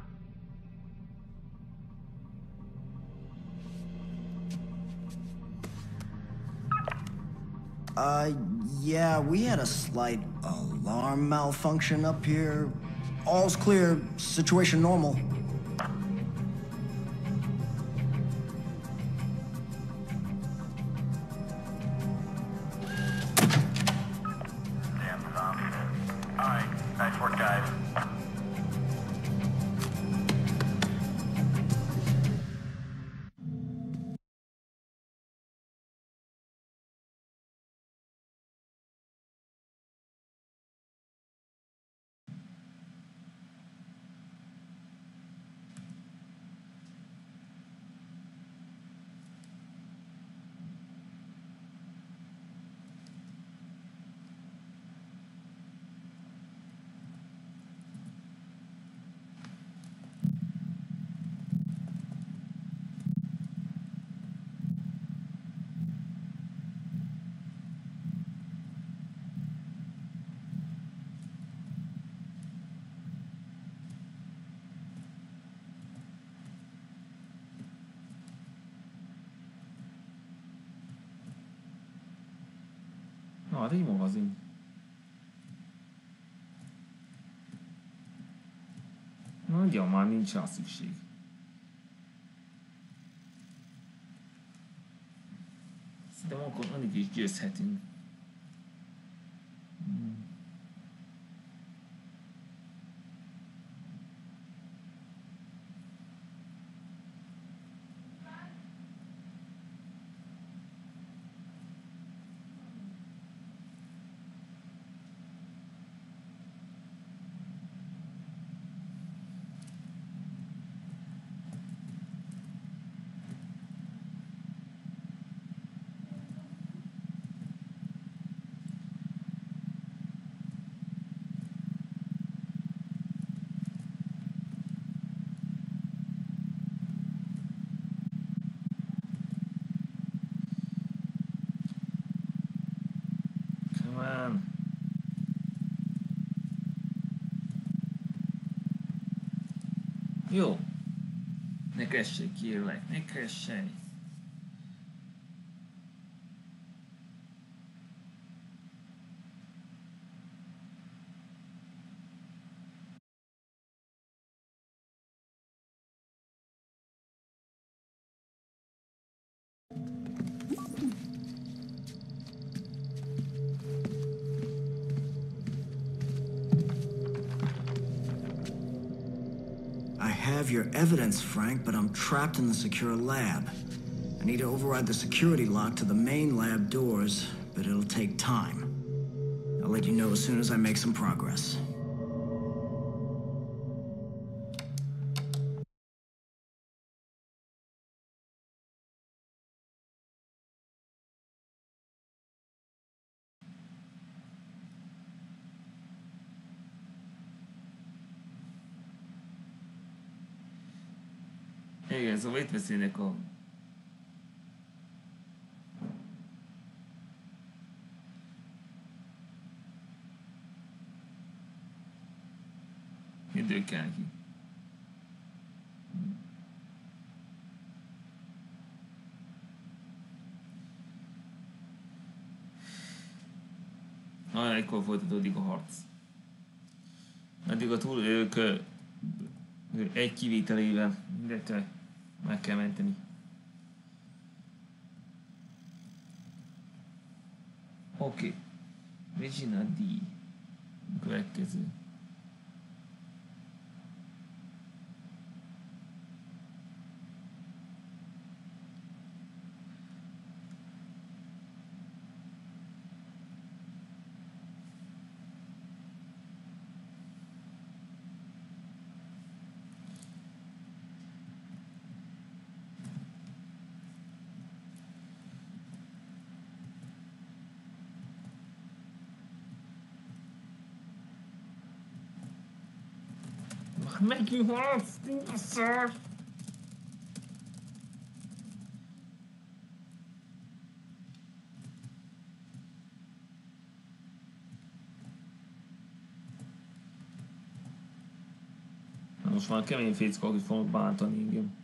Uh, yeah, we had a slight alarm malfunction up here. All's clear, situation normal. Damn zombies. Alright, nice work, guys. Na, de jó az így. Nagyon már nincs rá szükség. Szerintem akkor annyit is győzhetünk. Hmm. Jó. Ne kessél, kérlek, ne kessél. I have your evidence, Frank, but I'm trapped in the secure lab. I need to override the security lock to the main lab doors, but it'll take time. I'll let you know as soon as I make some progress. Igen, szóval itt beszélnek a... Idő kell ki. Ah, ekkor folytatódik a harc. Addig a túl ők egy kivételével mindent meg kell menteni. Oké. Okay. Regina D. Következő. Megint haladsz, a szar! Na most már kemény fickó, akit fognak bántani engem.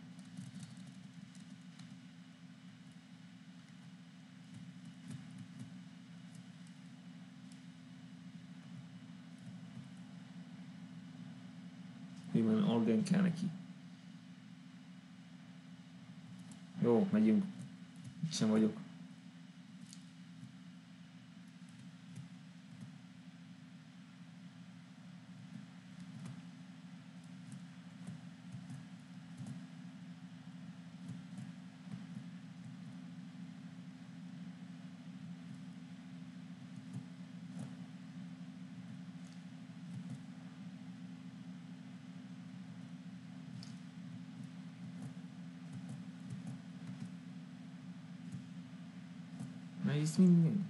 Milyen orgán kell neki. Jó, megyünk. Itt sem vagyok. Nehéz minden.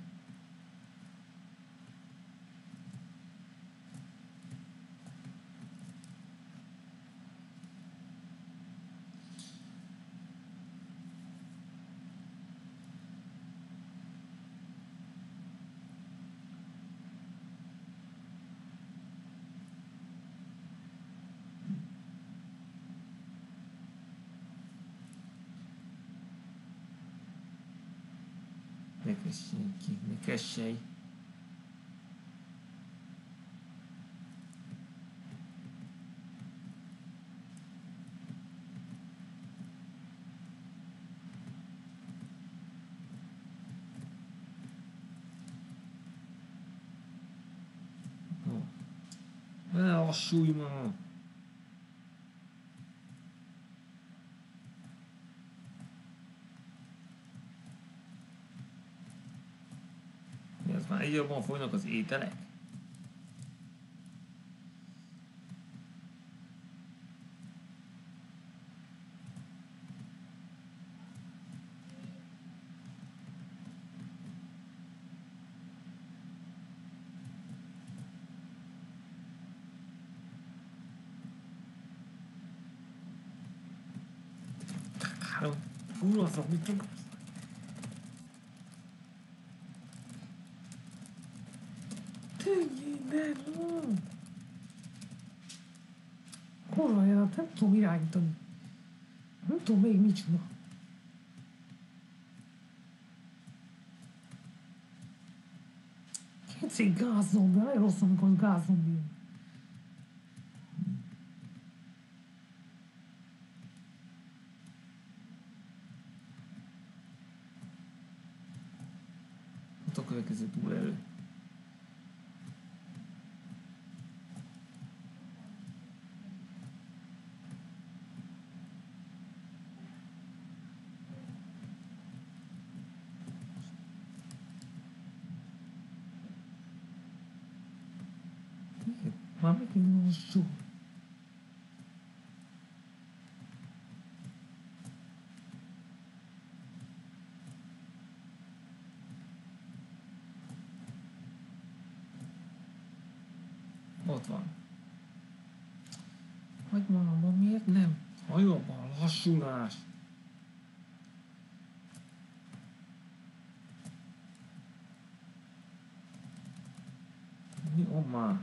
Ne kessél ki, ne kessél. Ne lassulj már! Már így jobban folynak az ételek? Három, fúrozok, mit tudok? Kurva élet, nem tudom irányítani. Nem tudom még mit csinál. Kétszer gázzombi, nagyon rossz, amikor gázzombi jön. Ott a következő túlelő. Már megint lassú. Ott van. Hogy magamban miért nem? Hajóban a lassulás. Mi on már?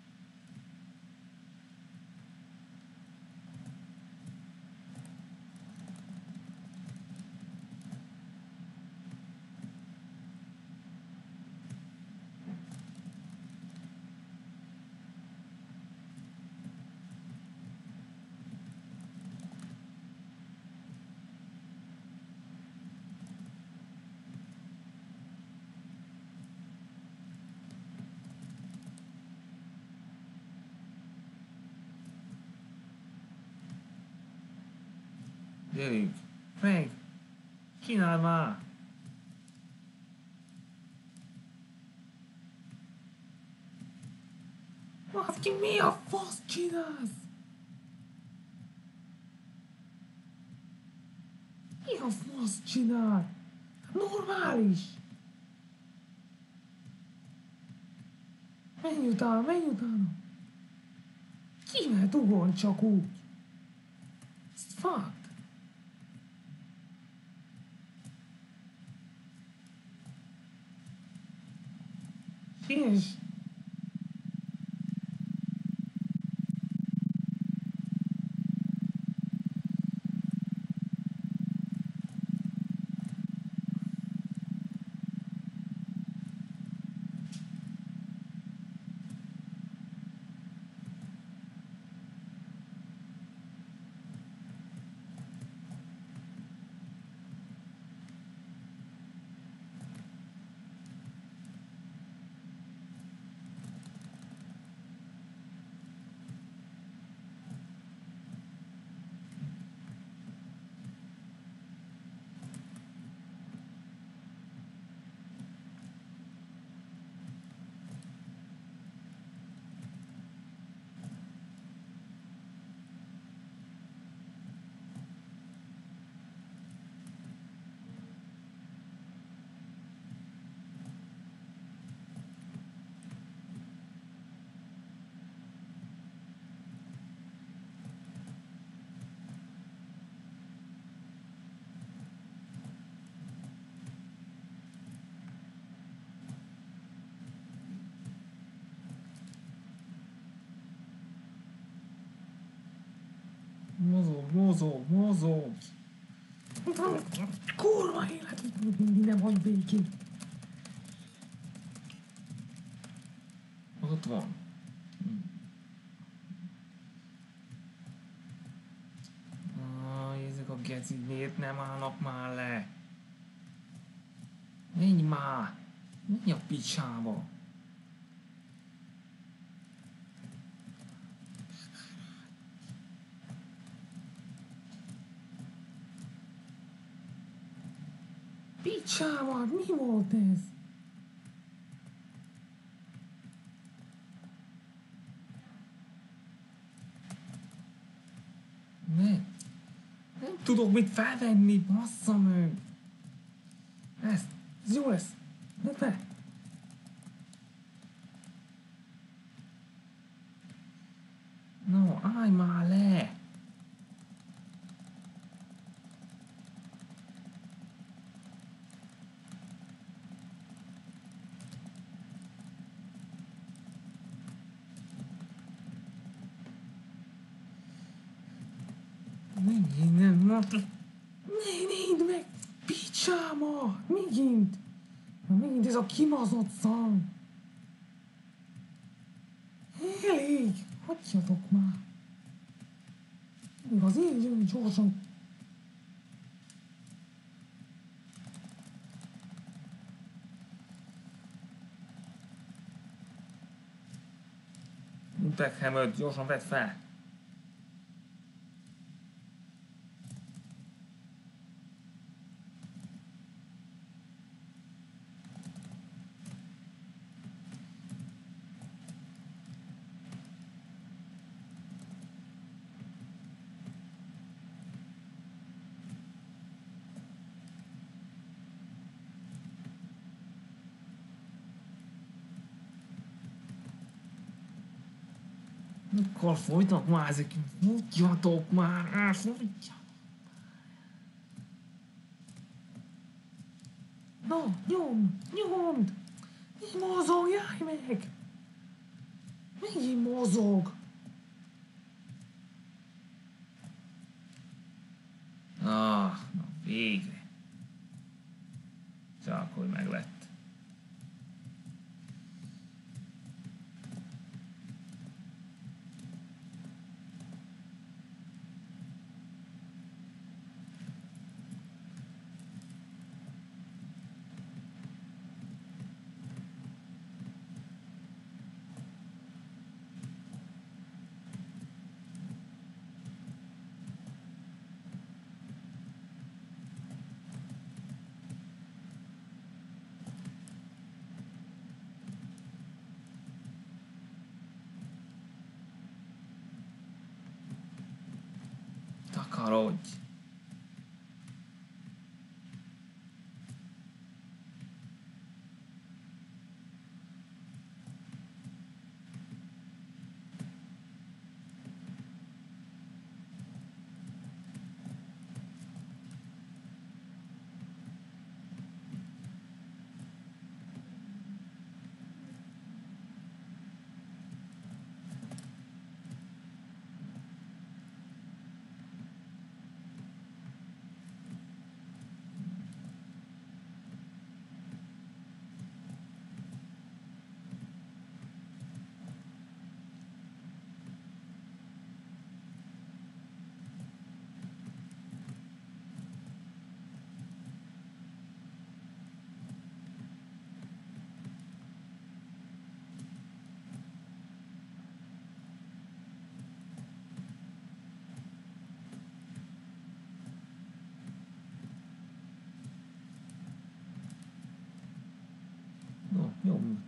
Gyerünk! Meg! Csinálj már! Baszki, mi a fasz csinálsz? Mi a fasz csinál? Normális! Menj utána, menj utána! Kivel dugol csak úgy? It's fucked. És... Mozog, mozog, mozog! Kurva élet, mindig nem hagy békén. Ott van. Aj, ezek a gecik miért nem állnak már le? Menj már! Menj a picsába! Picsába, mi volt ez? Ne, nem tudok mit felvenni, bassza meg! Ez, ez jó lesz! Ne be! No, állj már le! Megint nem mondta. Ne, nézd meg! Picsáma! Megint! Na, megint ez a kimazott szang! Elég! Hagyjatok már! Még az én gyorsan... Impact Hammer, gyorsan vedd fel! Mikor folytak már ezek? Fogjatok már! Elfogyjatok! No, nyomd! Nyomd! Mi mozog? Járj meg! Megint mozog! Ah, na végre! Csak hogy meglett. Takarodj! nyom.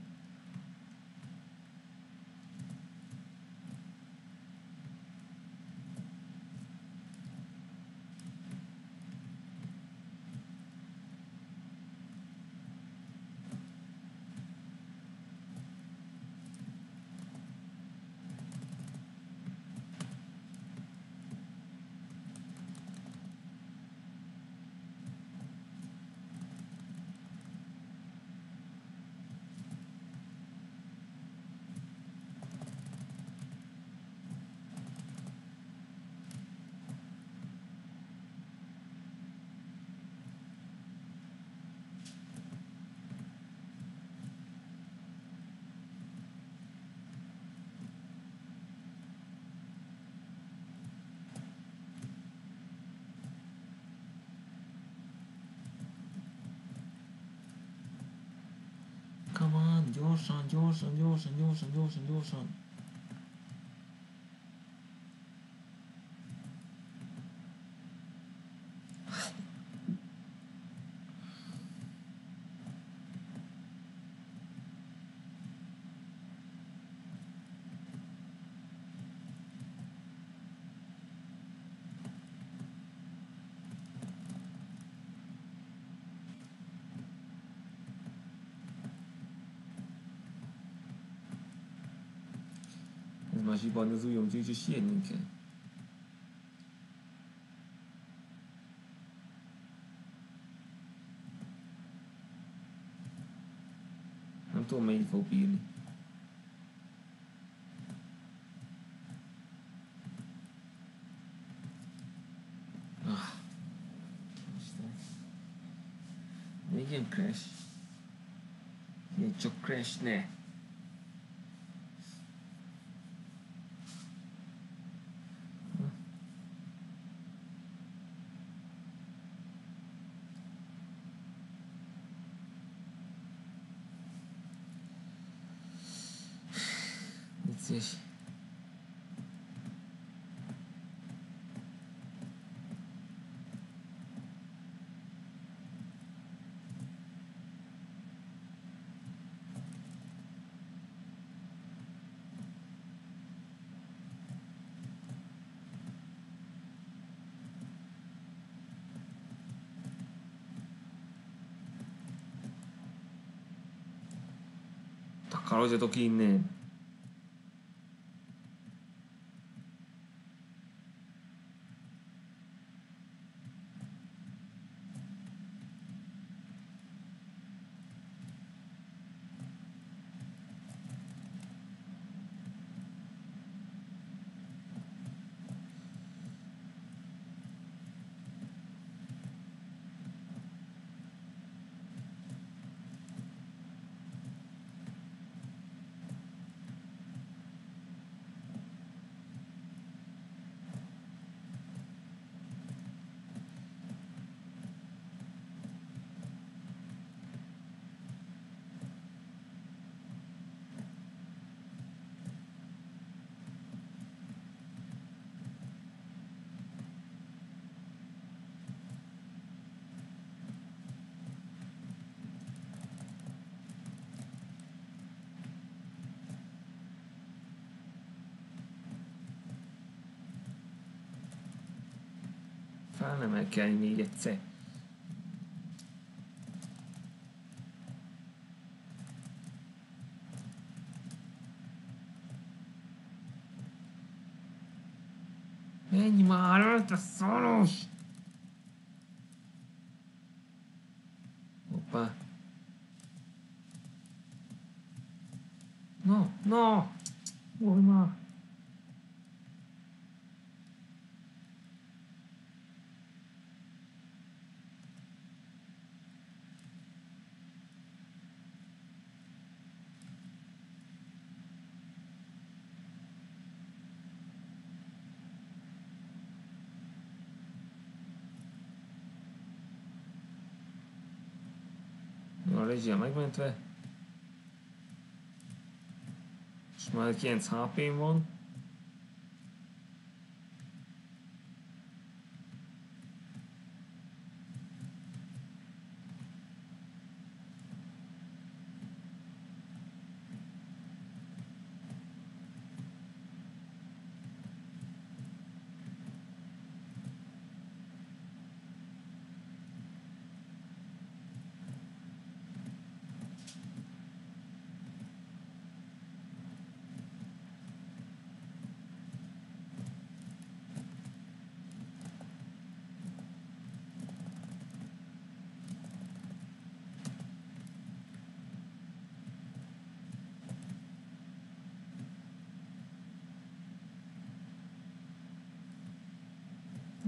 Come on, gyorsan, gyorsan, gyorsan, gyorsan, gyorsan, gyorsan. Ez már zsibarni az ujjam, úgyhogy sietnünk kell. Nem tudom, melyik fog bírni. Ah. Isten. Még ilyen crash. Ilyen csak crash ne. Vicces. Takarodjatok innen! Fel nem el kell még egyszer. Menj már el, te szaros! Hoppá. No, no! Hol már? A Regia megmentve. És már kilenc há pém van.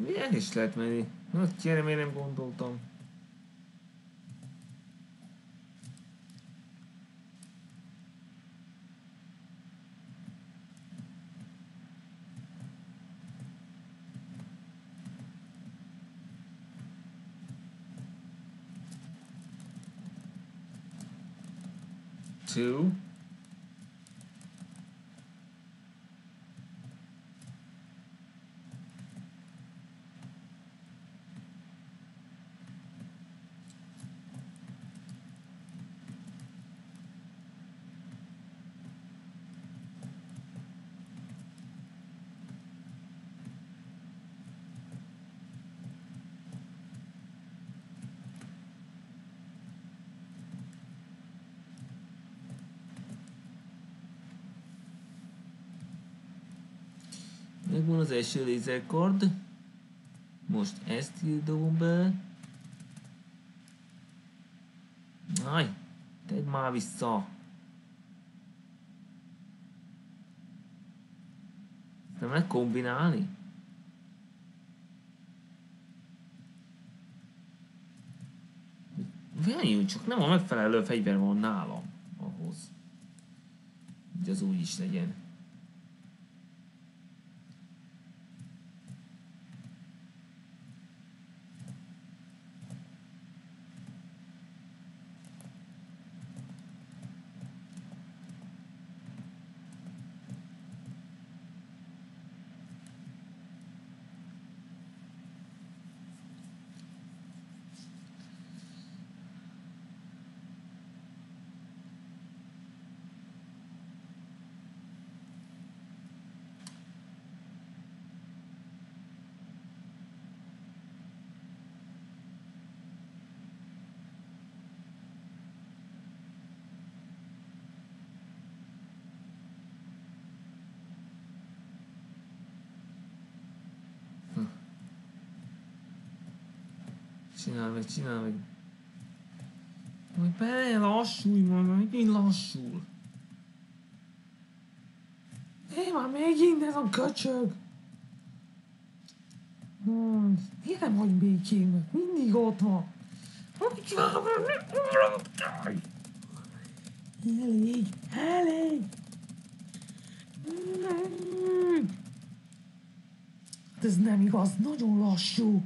Milyen is lehet menni? Hát gyere, miért nem gondoltam? Two. Megvan az első lézerkard. Most ezt írtam be. Aj, tedd már vissza. Nem lehet kombinálni? Várjunk, csak nem a megfelelő fegyver van nálam ahhoz. Hogy az úgy is legyen. Csinálj meg, csinálj meg. Hogy bele lassulj már, megint lassul. Hé, már megint ez a köcsög. Hmm, miért nem hagy békén? Mindig ott van. Elég, elég. Hát ez nem igaz, nagyon lassú.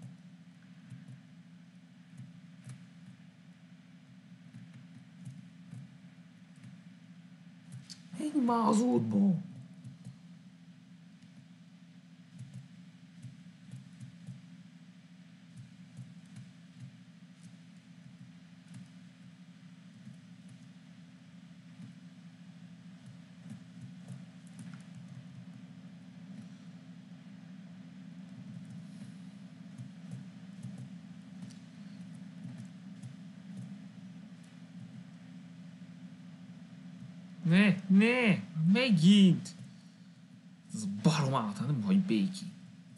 Menj már az útból! Ne, ne, megint! Ez a barom által nem hagy békén.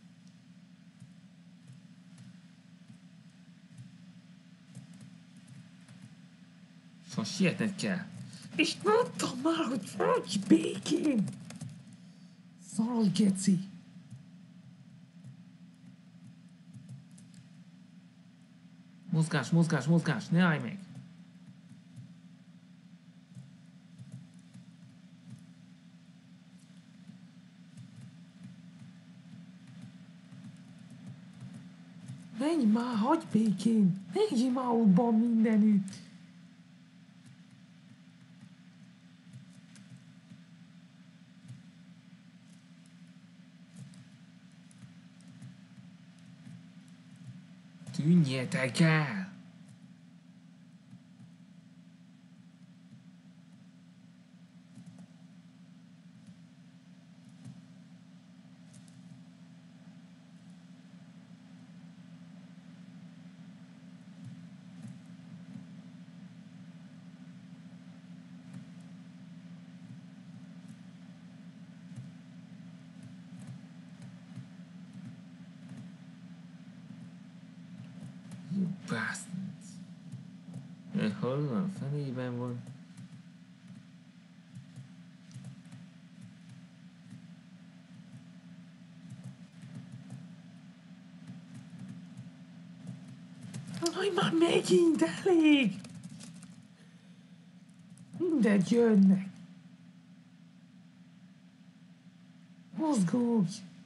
Szóval sietned kell. És mondtam már, hogy hagyj békén! Szaros geci! Mozgás, mozgás, mozgás, ne állj meg! Menj már, hagyj békén! Menj már útban mindenütt! Tűnjetek el! You bastards! Hol van? Fenében van. már megint elég! Mindent jönnek! Mozgódj!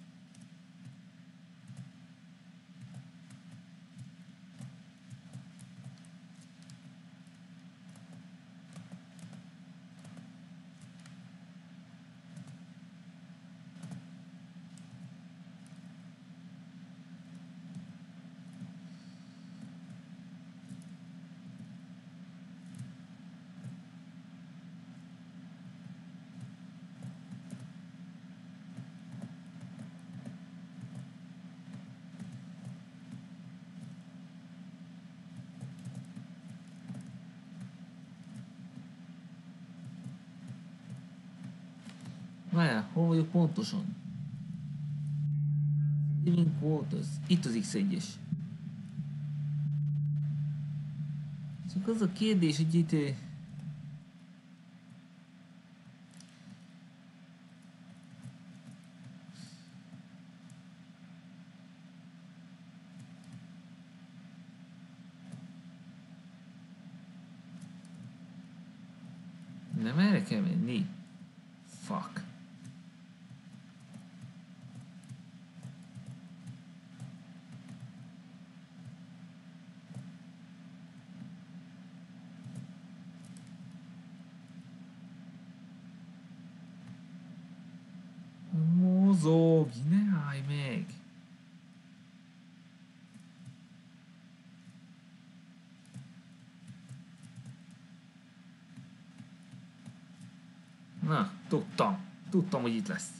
Várjál, hol vagyok pontosan? Living Quarters. Itt az iksz egyes. Csak az a kérdés, hogy itt... Nem erre kell menni? Fuck. Mozog, ne állj meg! Na, tudtam. Tudtam, hogy itt lesz.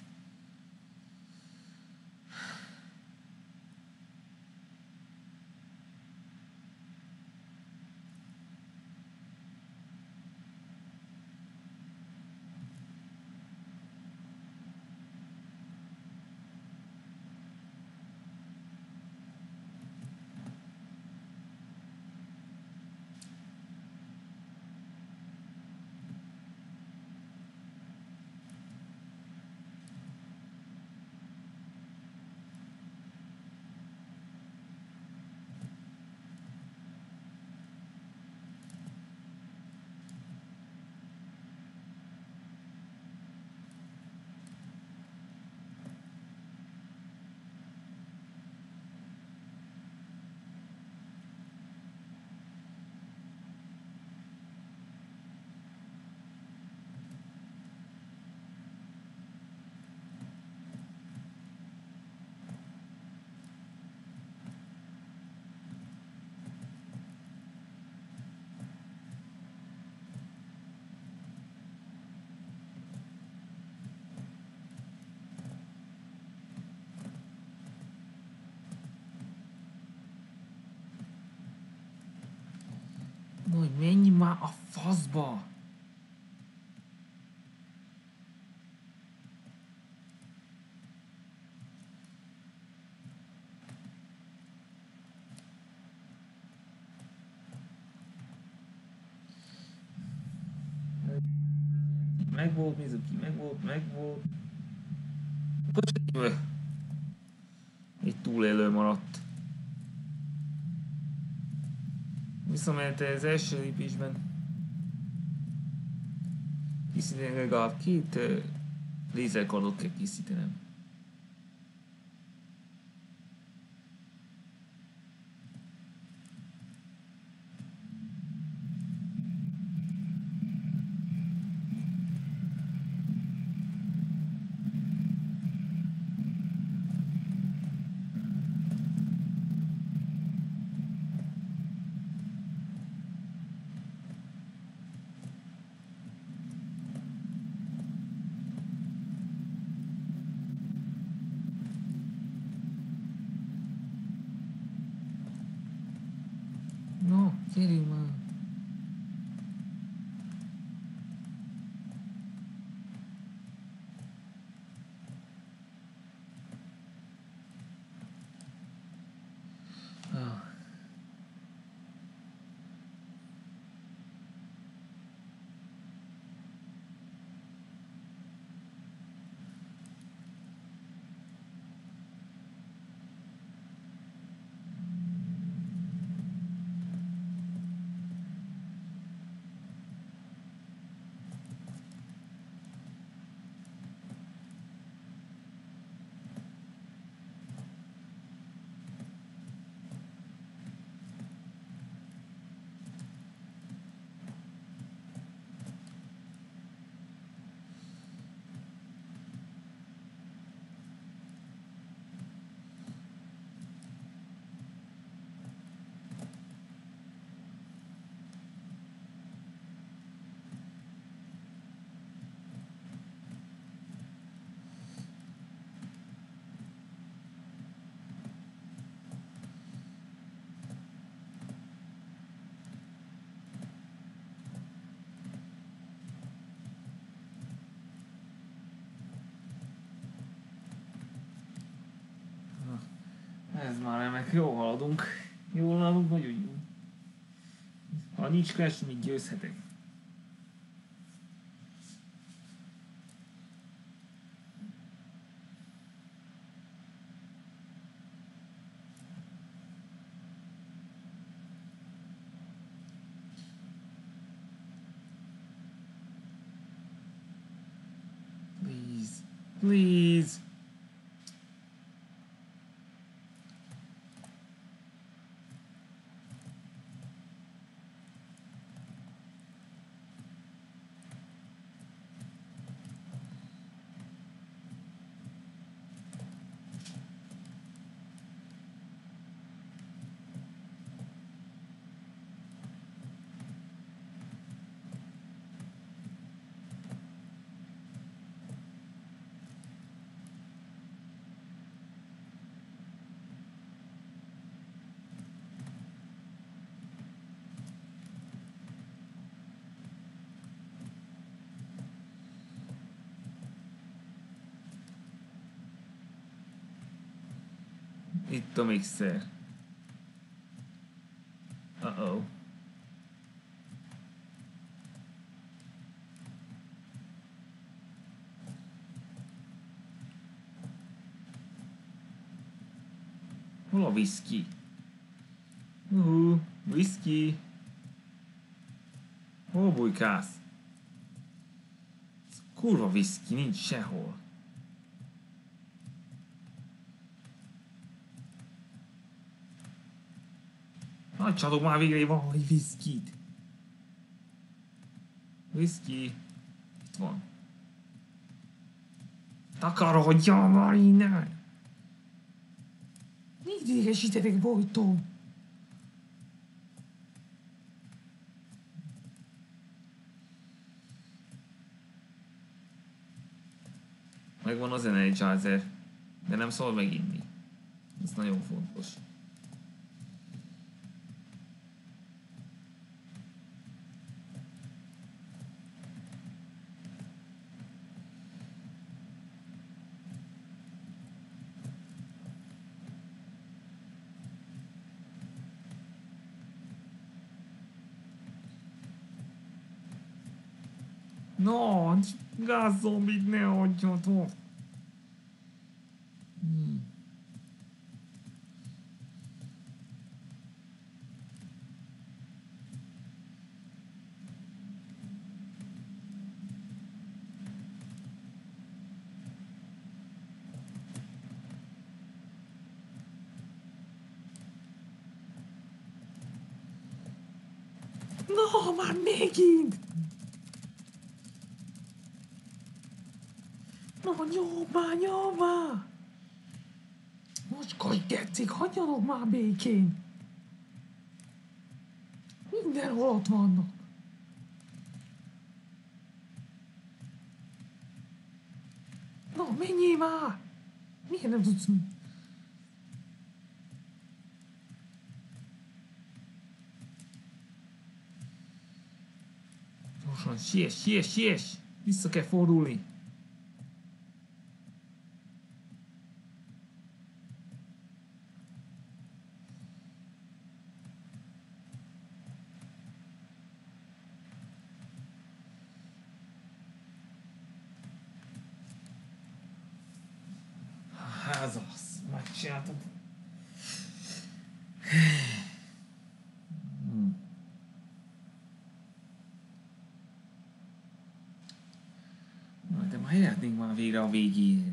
No, hogy menj már a faszba! Megvolt Mizuki, megvolt, megvolt. Bocsánat, egy túlélő maradt. Visszament az első lépésben. Készíteni legalább két uh, lézerkardot kell készítenem. No, gyerünk már. Ah. Ez már remek, jó haladunk. Jól haladunk, nagyon jó. Ha nincs crash, még győzhetek. Please, please. Itt a mixer. Uh-oh. Hol a whisky? Uh, whisky. Hol bujkálsz? Ez kurva whisky, nincs sehol. Nagy csadok már végre valami viszkit. Whisky. Itt van. Takarodjon már innen! Mit idegesítetek, Bojton? Megvan az Energizer, de nem szabad meginni. Ez nagyon fontos. No, gázzombit ne adjatok! Hmm. No, már megint! No, nyom már, nyom már! Most hogy tetszik, hagyjanak már békén! Mindenhol ott vannak! No, menjél már! Miért nem tudsz? Gyorsan, siess, siess, siess! Vissza kell fordulni! Ez az, megcsináltad. Hmm. Na, de már elérhetnénk már végre a végéhez.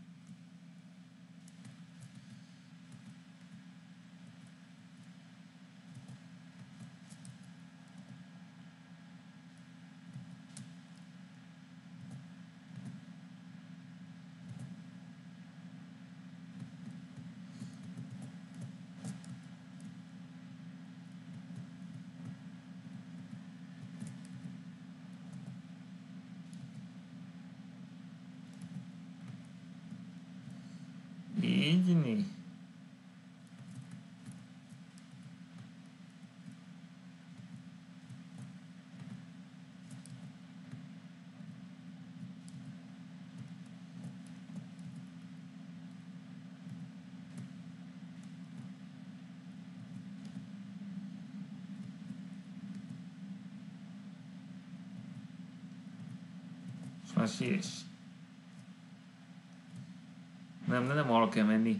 Így né. Na, siess. Nem, nem, nem arra kell menni.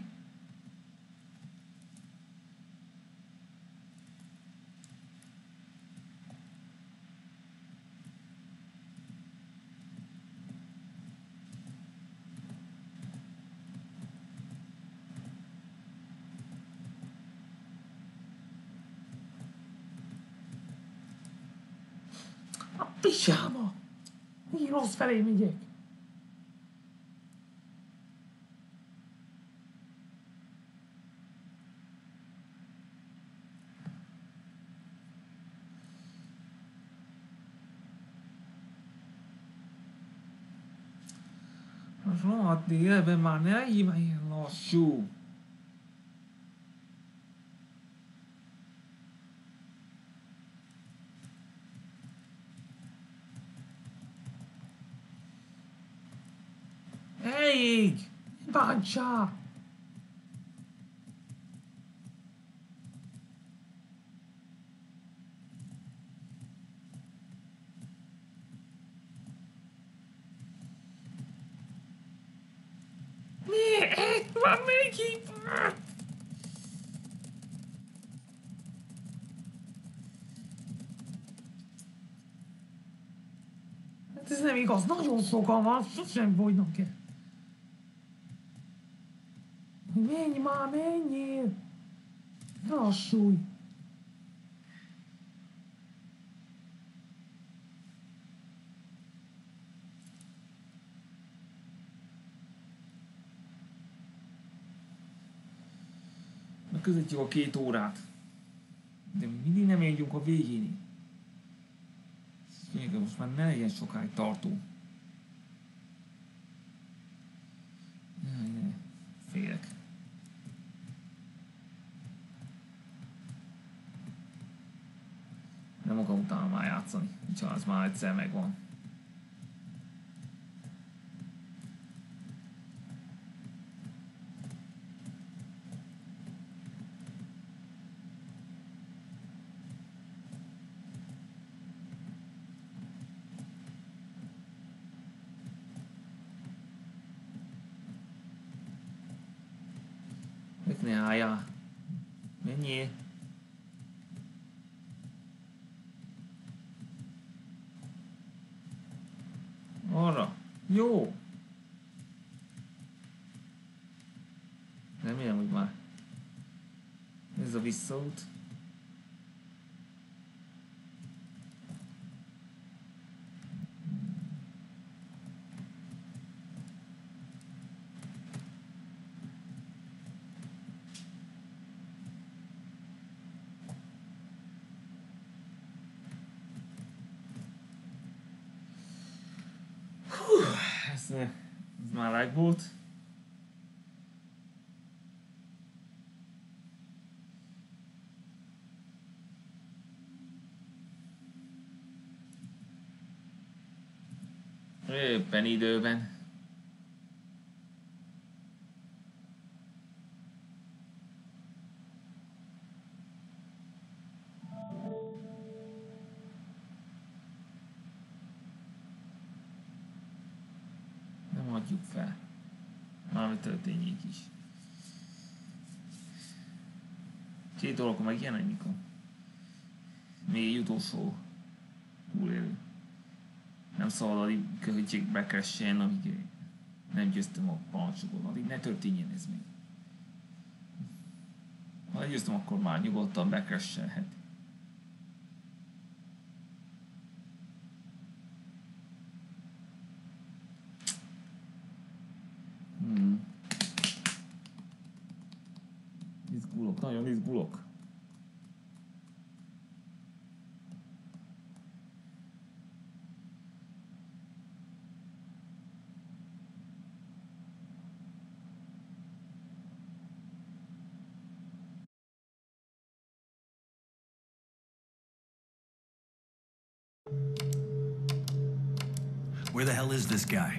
A pisáma! Így rossz felé megyek. Az rohadt életben már ne legyen ilyen lassú. Elég! Bántsá! Miért? Már megint! Hát ez nem igaz, nagyon sokan van, sosem fogynak el. Menj már, menjél! Lassulj! Megközelítjük a két órát. De mi mindig nem érjünk a végénig. Mondjuk, most már ne legyen sokáig tartó. Jaj, ne. Félek. Nem akarom utána már játszani, úgyhogy az már egyszer megvan. Meg ne álljál. Menjél. Arra. Jó. Remélem, hogy már ez a visszaút. Ez, ez már leg volt. Éppen időben. Nem adjuk fel. Valami történjék is. Két dolog megjelenik a még utolsó túlélő. Nem szabad addig költségbe kessen, amíg nem győztem a parancsokon, addig ne történjen ez még. Ha legyőztem, akkor már nyugodtan bekresselhet. Hmm. Izgulok, nagyon izgulok. Where the hell is this guy?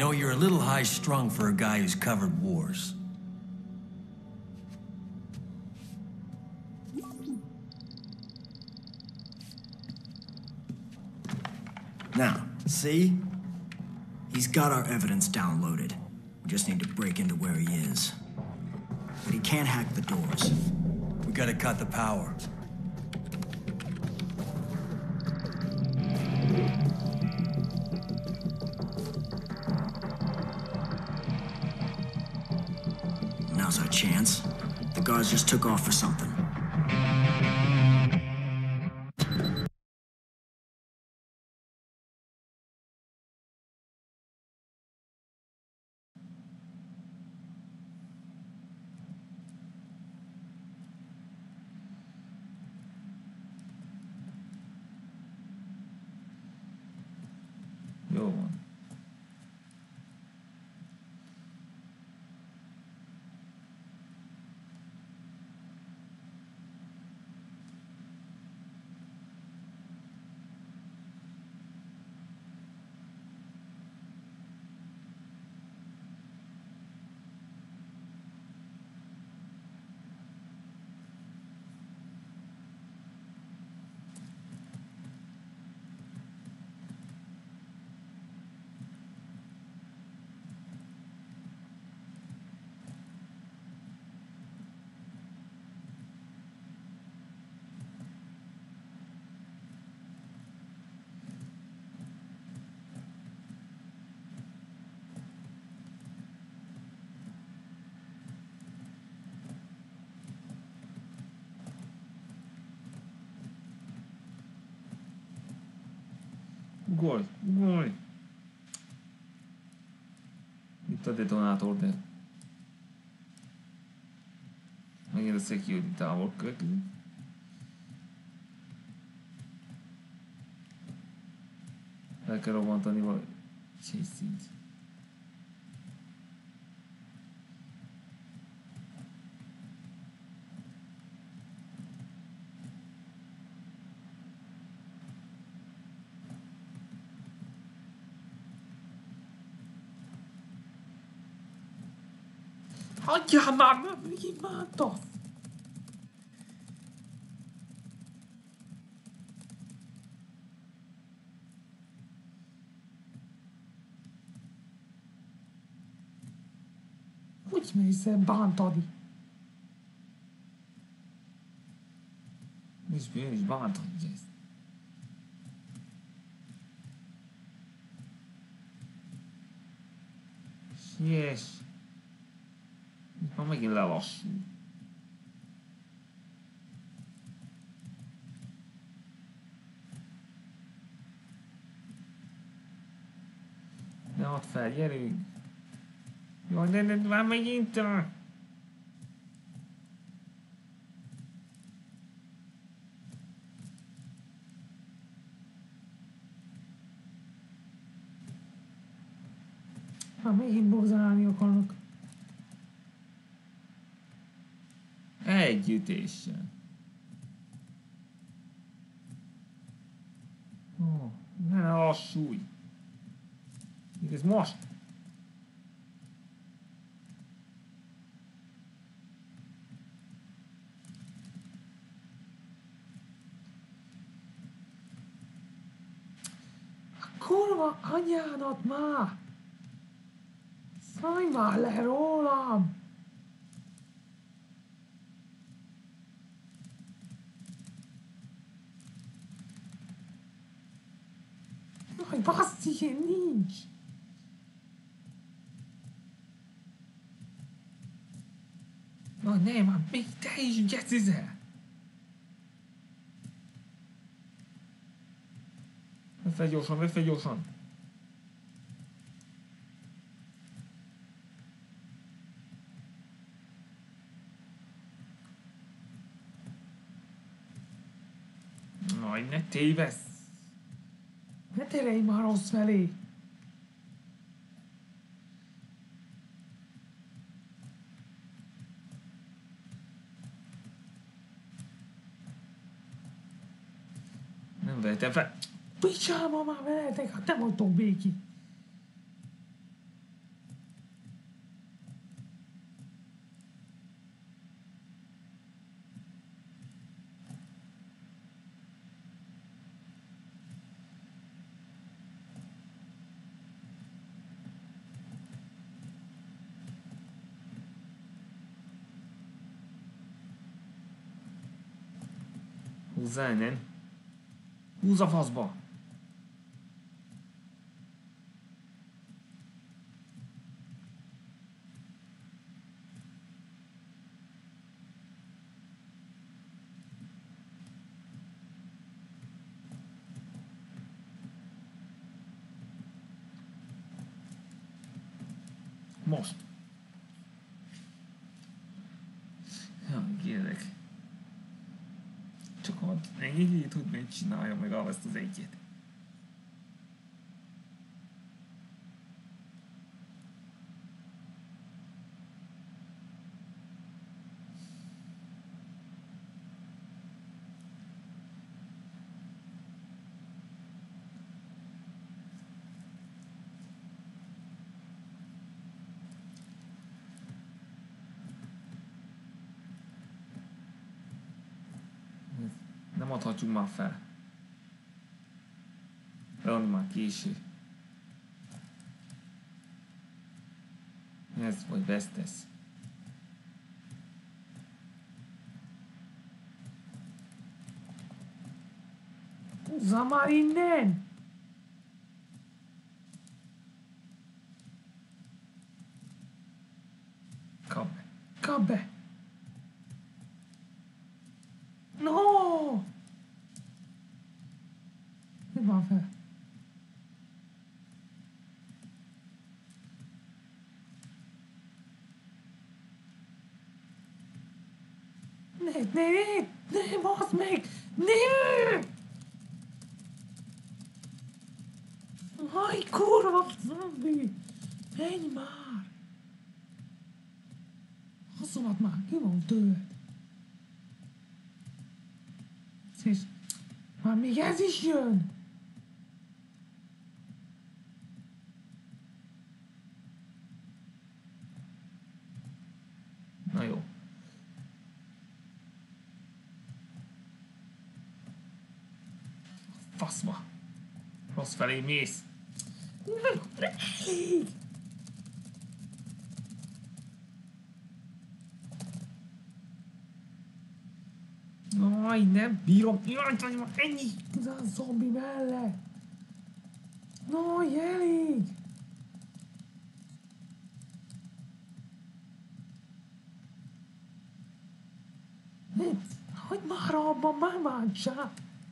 know, you're a little high-strung for a guy who's covered wars. Now, see? He's got our evidence downloaded. We just need to break into where he is. But he can't hack the doors. We gotta cut the power. Now's our chance. The guards just took off for something. Jó van. Ugorj, ugorj! Itt a detonátor, de... Megint a security távol következik. El kell robbantani valahogy. Chase-int. Hagyjál már, mert imádtam! Hogy mész el bántani? És miért is bántani ezt? Siess! Itt már megint lelassul. Ne add fel, gyerünk! Jaj, de, de már megint! Már megint bozálni akarnak. Egy ütéssel. Ó, ne lassulj! Ez most! A kurva anyádat már! Szállj már le rólam! Jaj, bassz, ilyen nincs! Jaj, nem, már még te is gecizel! Befelé gyorsan, befelé gyorsan! Jaj, ne tévesz! Ne terelj már rossz felé! Nem vehetem fel. Picsába már veletek, hát nem hagytok béki. Húzzá innen. Húzz a faszba! Most. Ja, kérlek. Csak add ennyit, hogy megcsinálja meg azt az egyet. Nem adhatjuk már fel. Olyan már késő. Ez vagy vesztesz. Húzza már innen! Kap be. Kap be! No! Mi van fel? Ne, ne, ne, ne, basz meg! Ne! Aj, kurva zombi! Menj már! Haszomat már, ki van tőled? És már még ez is jön! Na jó. Faszma. Rossz felé mész. Elég! Aj, nem bírom. Jaj, vagy már ennyi. Ez a zombi mellett. Aj, elég. Hogy már abban már bántsál.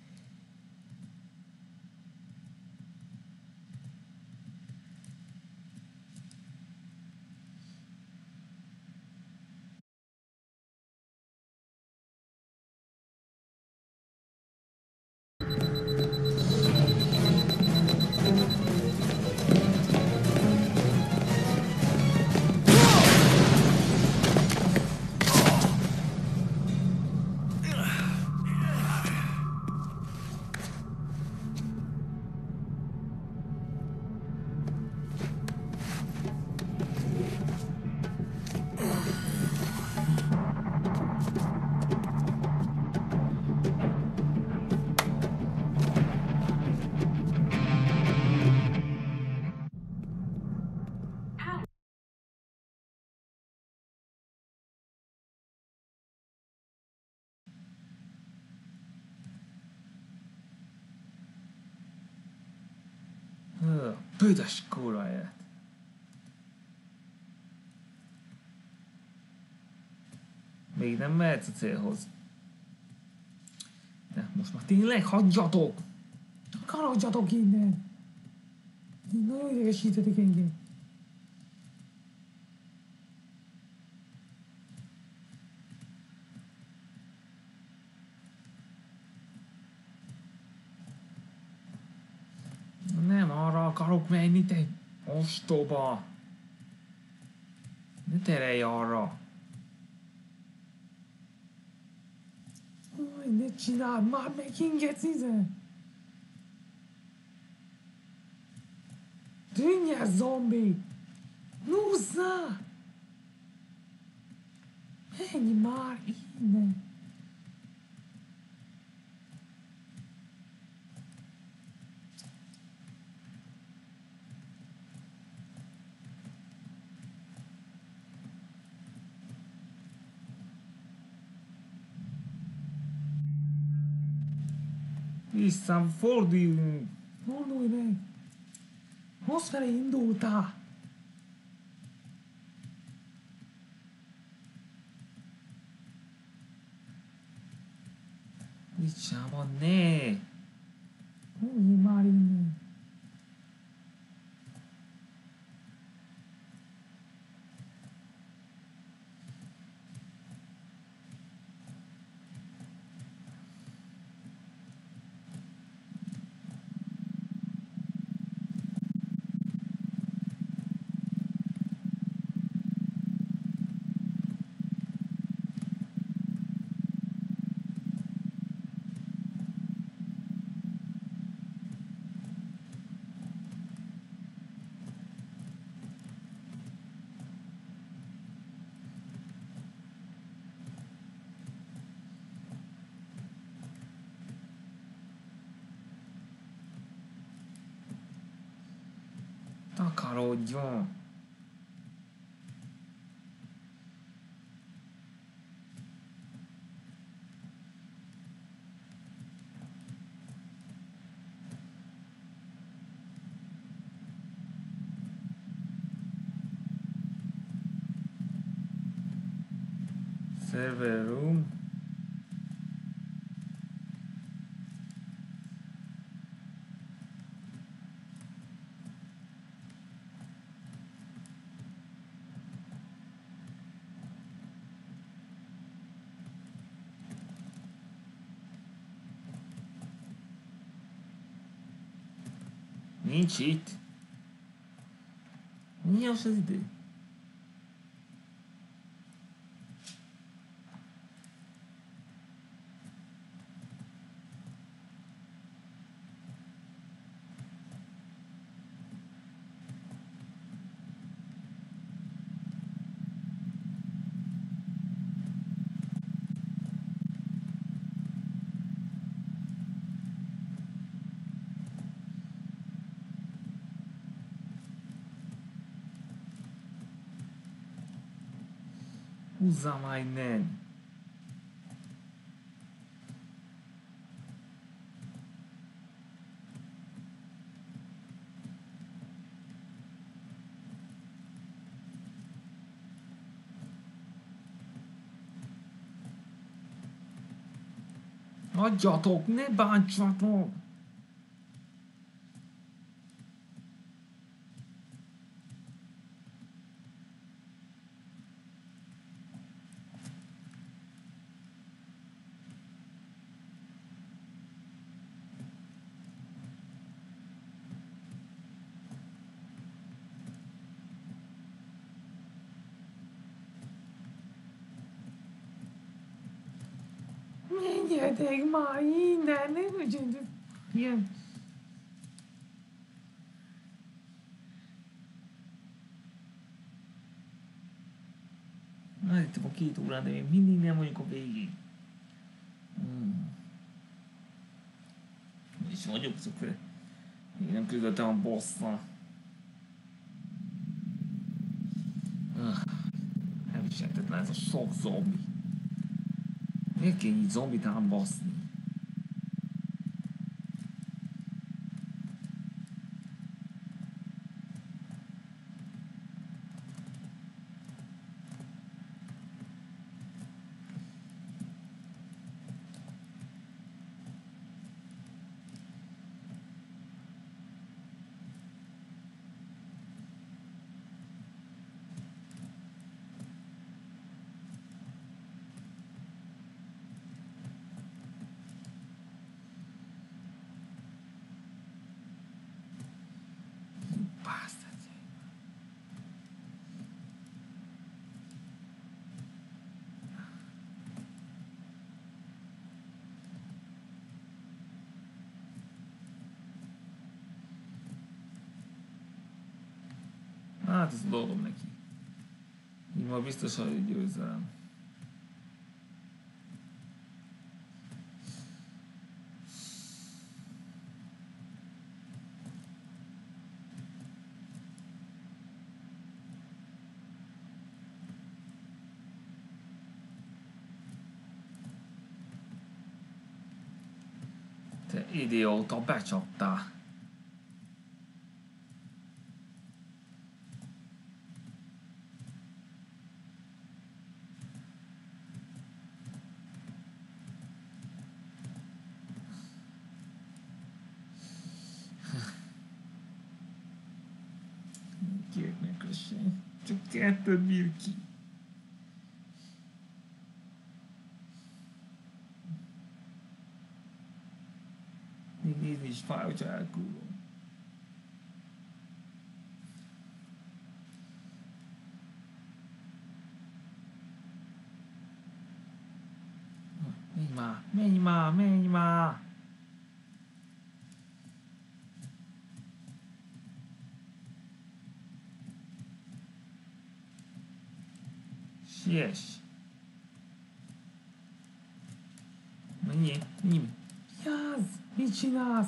Büdös kurva élet. Még nem mehetsz a célhoz. De most már tényleg hagyjatok! Karadjatok innen! Nagyon idegesítetek engem. Nem arra akarok menni, te ostoba! Ne terelj arra! Aj, ne csináld már megint, gecize! Tűnj el, zombi! Húzzá! Menj már innen! Visszaforduljunk! Fordulj meg! Hozz felé indultál! Vicsában, ne! Hújj már innen! Takarodjon! Server room. Nincs itt. Mi az az idő? Húzzá már innen! Hagyjatok, ne bántsatok! Menjetek már innen, ne legyetek ilyen... Állítom a két órán, de még mindig nem vagyok a végén. Hmm. És vagyok szokve. Még nem küldöttem a bosszal. Elviselhetetlen ez a sok zombi. Miért kell így zombit ám baszni? Hát ez a dolgom neki. Így ma biztos, hogy győzelem. Te Idióta, becsaptál. Két megkösség. Csak kettőt bír ki. Még nézni is fáj, hogyha elkúrom. Menj már, menj már, menj már! Siess! Mennyi? Mennyi? Jász! Mit csinálsz?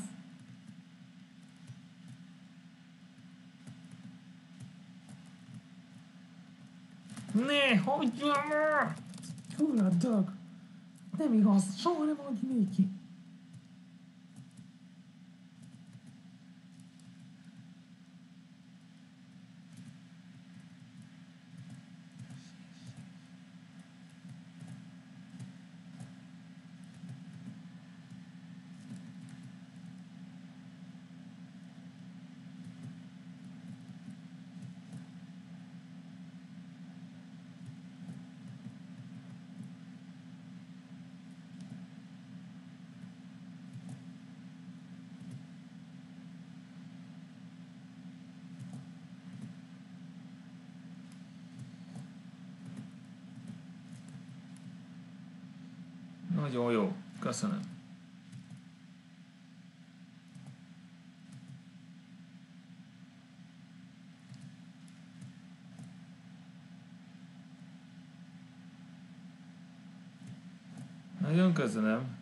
Ne, hagyjál már! Gyulladag! Nem igaz, soha nem hagyj néki! Nagyon jó, köszönöm. Nagyon köszönöm.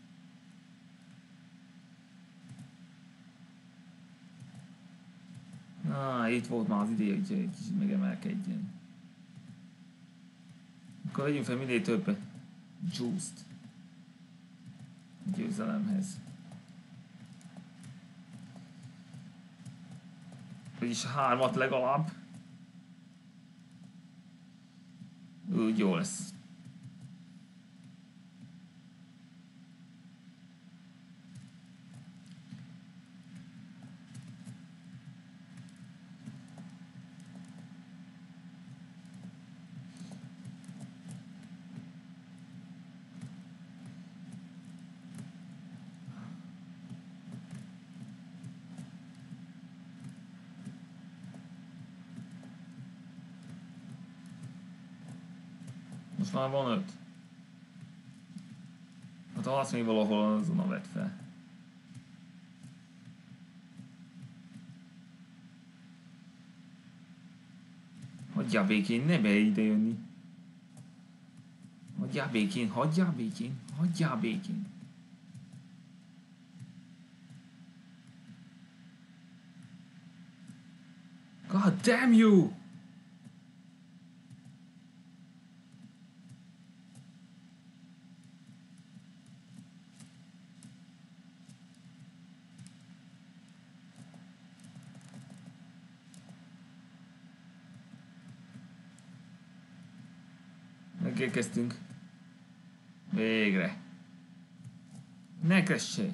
Ah, itt volt már az ideje, hogy egy kicsit megemelkedjen. Akkor vegyünk fel minél több juice-t győzelemhez. Vagyis hármat legalább. Úgy jó lesz. Most már van öt. Hát azt még valahol azon a vett fel. Hagyjál békén, ne be ide jönni. Hagyjál békén, hagyjál békén, hagyjál békén. God damn you! Megérkeztünk. Végre. Ne kössé!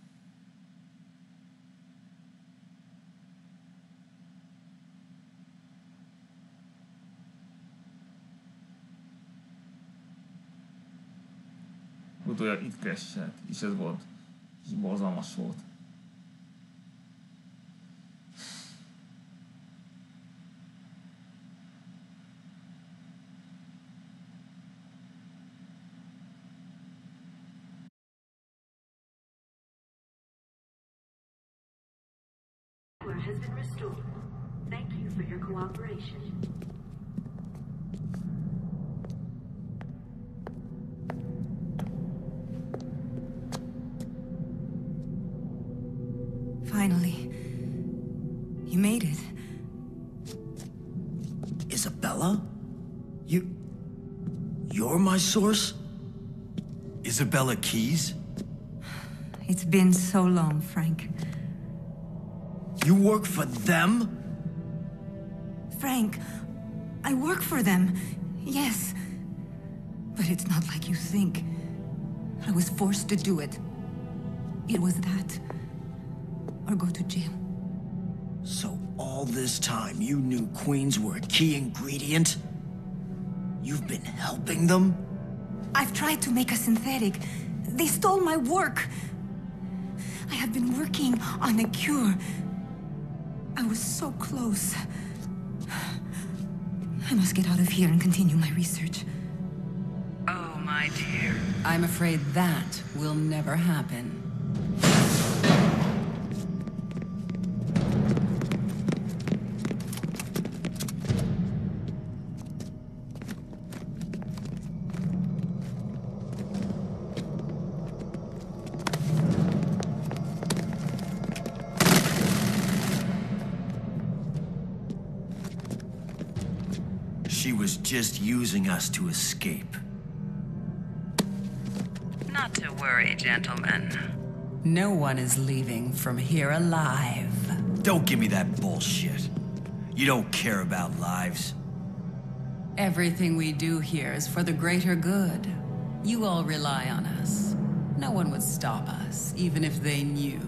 Utoljára itt crashelt, és ez volt. És borzalmas volt. Has been restored. Thank you for your cooperation. Finally. You made it. Isabella? You... You're my source? Isabella Keys? It's been so long, Frank. You work for them? Frank, I work for them, yes. But it's not like you think. I was forced to do it. It was that, or go to jail. So all this time you knew Queens were a key ingredient? You've been helping them? I've tried to make a synthetic. They stole my work. I have been working on a cure. I was so close. I must get out of here and continue my research. Oh, my dear. I'm afraid that will never happen. She was just using us to escape. Not to worry, gentlemen. No one is leaving from here alive. Don't give me that bullshit. You don't care about lives. Everything we do here is for the greater good. You all rely on us. No one would stop us, even if they knew.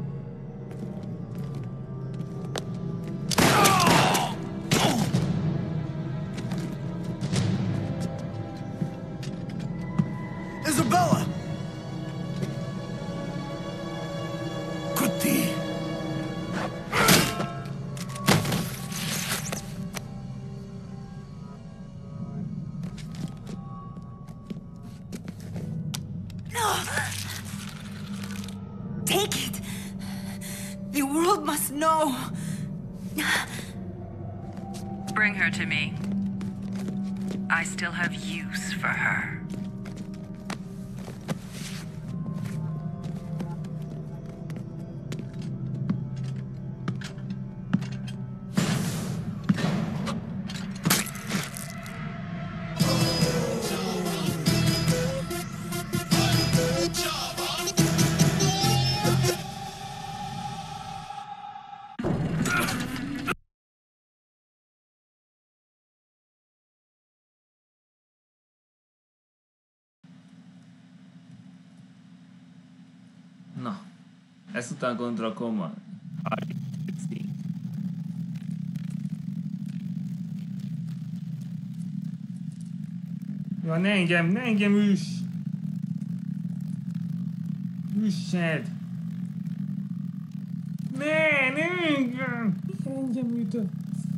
Isabella! Kuti! No! Take it! The world must know! Bring her to me. I still have use for her. Na, ezután gondolom van. Ja, ne engem, ne engem üss! Üssed! Ne, ne engem! Engem ütött!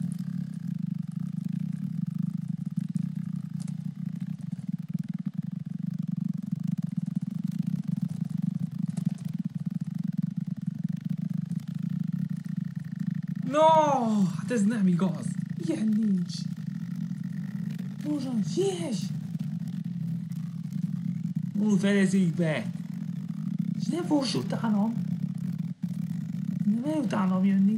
No, hát ez nem igaz. Ilyen nincs. Bozsan, siess! Úgy fejezik be. És nem fogsz utánam. Nem el utánam jönni.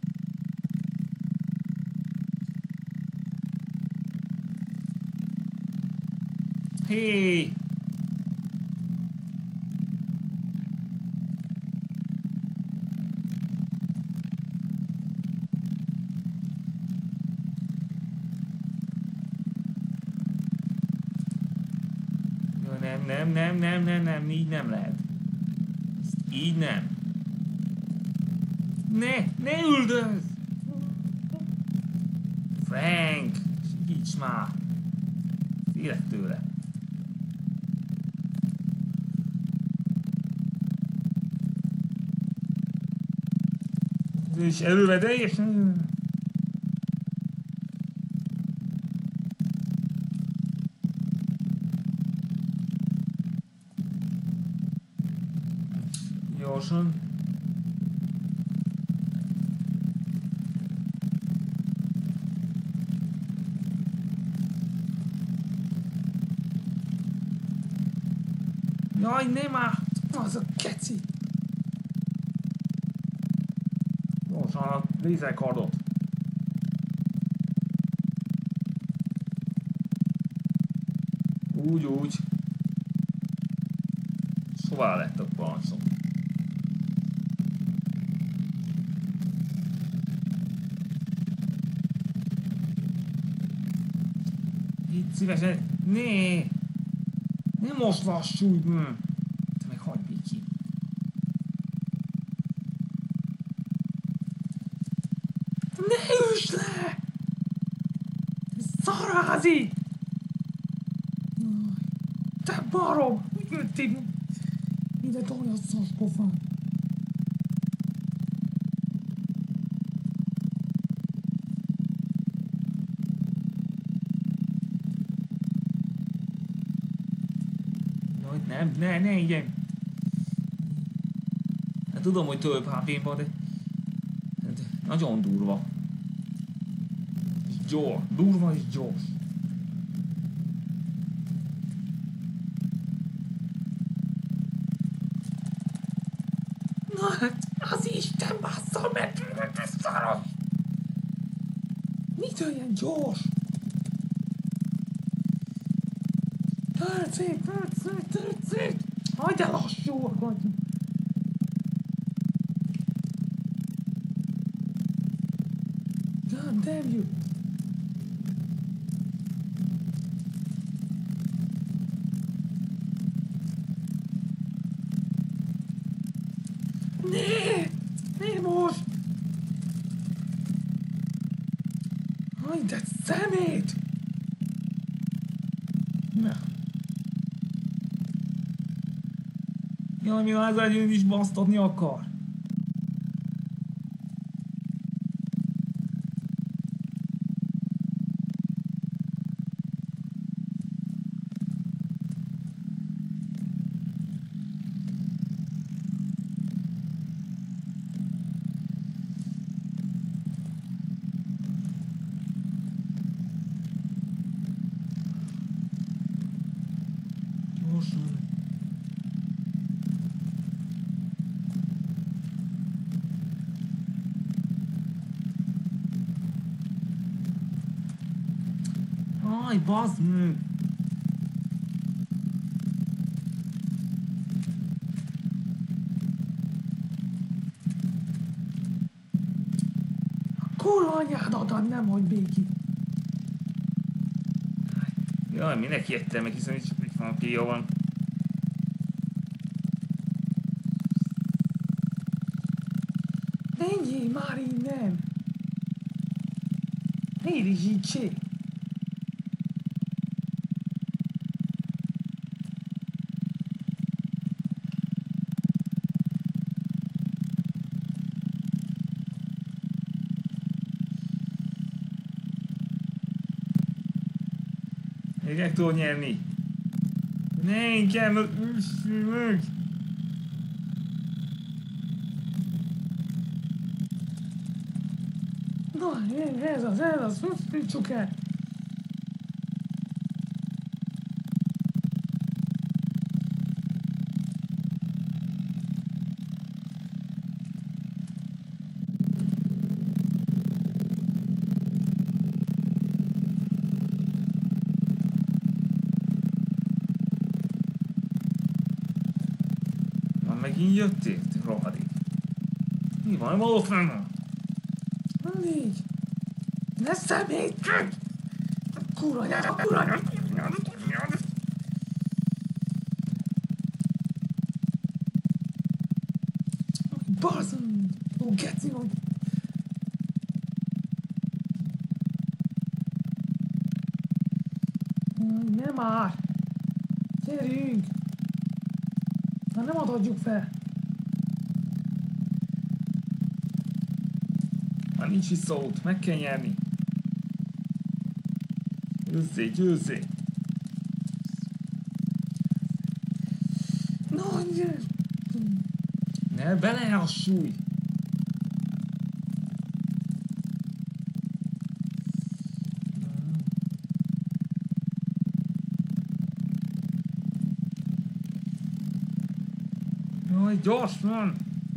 Hé! Nem, nem, nem, nem, nem, így nem lehet. Ezt így nem. Ne, ne üldöz! Frank, segíts már! Félek tőle. És elővedeljes. Gyorsan. Jaj, ne már! Az a keci! Gyorsan a lézerkardot. Úgy, úgy. Hová lett a parancsnok? szívesen. Né! Nem most lassulj! Te meg hagyd Viki. Ne üss le! Szarázi! Te barom! Úgy jöttél! Ide tolj a szaskofán! Nem, ne, ne igen. Hát tudom, hogy több há pém van, de... de nagyon durva. És gyors. Durva és gyors. Na hát, az Isten basszal meg, te szaros! Mit olyan gyors? Törcét, törcét, törcét! Hagyd el lassúakodj! God damn you! Ne! Ne most! Hagyd egy szemét! Na. Jaj, mi Lázár is basztatni akar. Gyorsan. Aj, bazd meg! A kurva anyádat nem hagy békét! Jaj, minek jöttem meg, hiszen itt van a pia van. Menjél már innen! Ne irigítsél! Még meg tudod nyerni. Ne, inkább meg. Na, ez az, ez az, fűtsük el. Megint jöttél, te rohadék. Mi van, valót nem? Nem így. Ne szemétkedj! Kurva nyára, kurva nyára! Barzom! Ó, geci vagy! Nem már! Gyerünk! Na nem adhatjuk fel! Már nincs is szót, meg kell nyerni! Győzzé, győzzé! Na, gyere! Ne belehassulj! Jaj, gyorsan!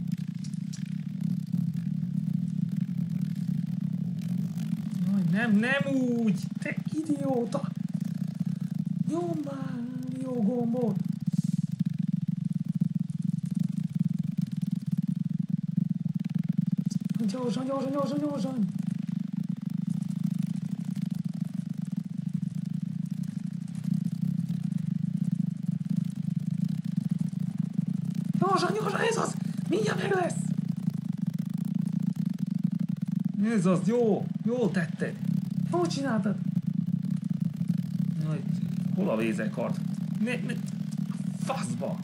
Jaj, nem, nem úgy! Te idióta! Nyomd már jó gombot! Gyorsan, gyorsan, gyorsan, gyorsan! Gyorsan, gyorsan, ez az! Mindjárt meg lesz! Ez az, jó, jó tetted. Jó csináltad. Jaj, hol a lézerkard? Ne, ne, faszba!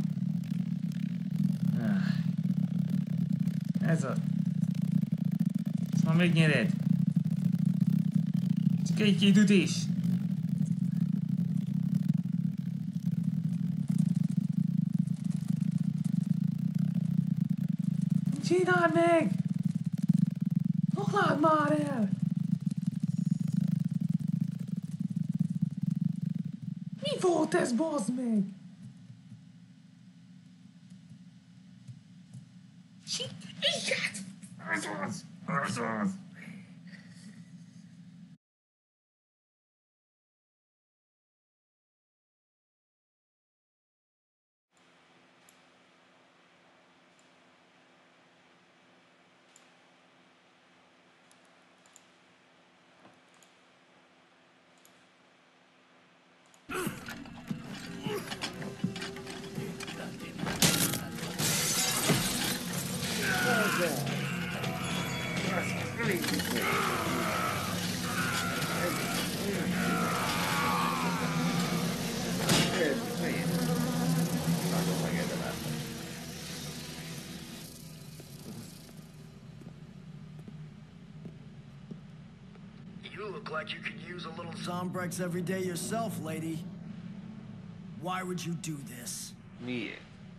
Ez a... Ezt már megnyered. Csak egy-két ütés. Csináld meg! Foglád már el! Mi volt ez, bazd meg? Igen! Ez az! Ez az! You look like you could use a little Zombrex every day yourself, lady. Why would you do this? Miért?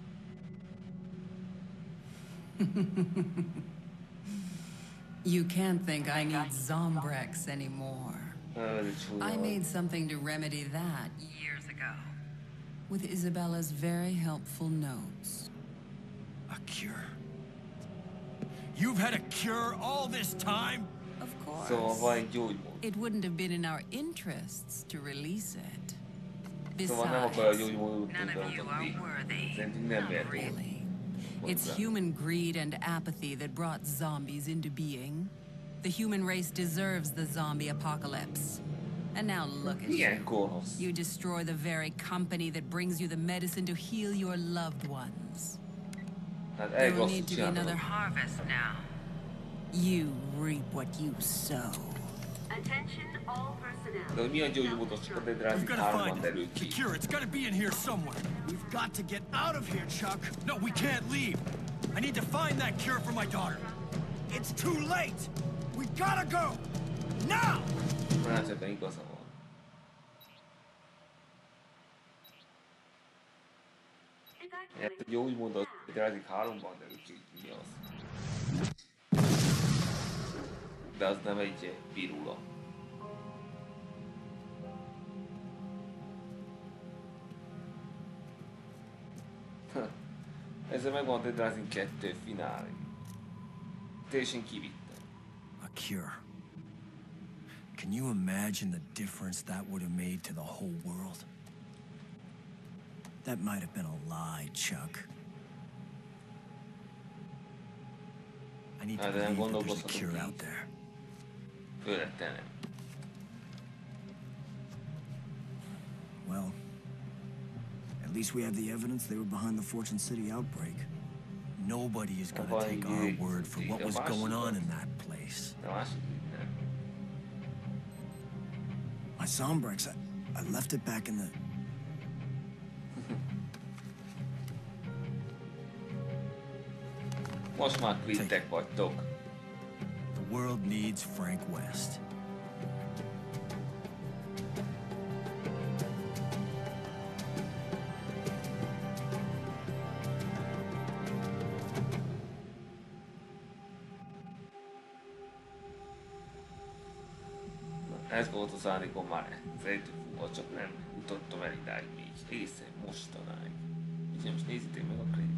You can't think I need Zombrex anymore. I made something to remedy that years ago. With Isabella's very helpful notes. A cure? You've had a cure all this time? Of course. Szóval van egy gyógymód. It wouldn't have been in our interests to release it. Szóval nem akar a gyógymódot none of you are bemutatni. worthy. Szerintünk nem Not értünk. really. It's human greed and apathy that brought zombies into being. The human race deserves the zombie apocalypse. And now look at Milyen you. gonosz. You destroy the very company that brings you the medicine to heal your loved ones. Hát There elég will rosszul need to be another csináltam. harvest now. You reap what you sow. Attention all personnel. De hogy mi a gyógymódos, csak a Dead Rising We've got to háromban find derül it. The ki. cure, it's got to be in here somewhere. We've got to get out of here, Chuck. No, we can't leave. I need to find that cure for my daughter. It's too late. We gotta go. Now! Már ebben igaza van. Hát a gyógymódos a Dead Rising háromban derül ki, hogy mi az. De az nem egy pirula. Ezzel megvan a Dead Rising kettő finálé. Teljesen kivittem. A cure. Can you imagine the difference that would have made to the whole world? That might have been a lie, Chuck. I need to Hát, de nem believe that there's a gondolkozhatunk cure így. out there. Főleg te nem. Well, at least we have the evidence they were behind the Fortune City outbreak. Nobody is going to Nobody take our is. word for what was going on in that place. De a másik nem. My Zombrex, I, I left it back in the... Most már kvittek vagytok. The world needs Frank West. Ez volt a szándékom már ezelőtt, csak nem jutottam el idáig még. Egészen mostanáig. Úgyhogy most nézzétek meg a kreditet.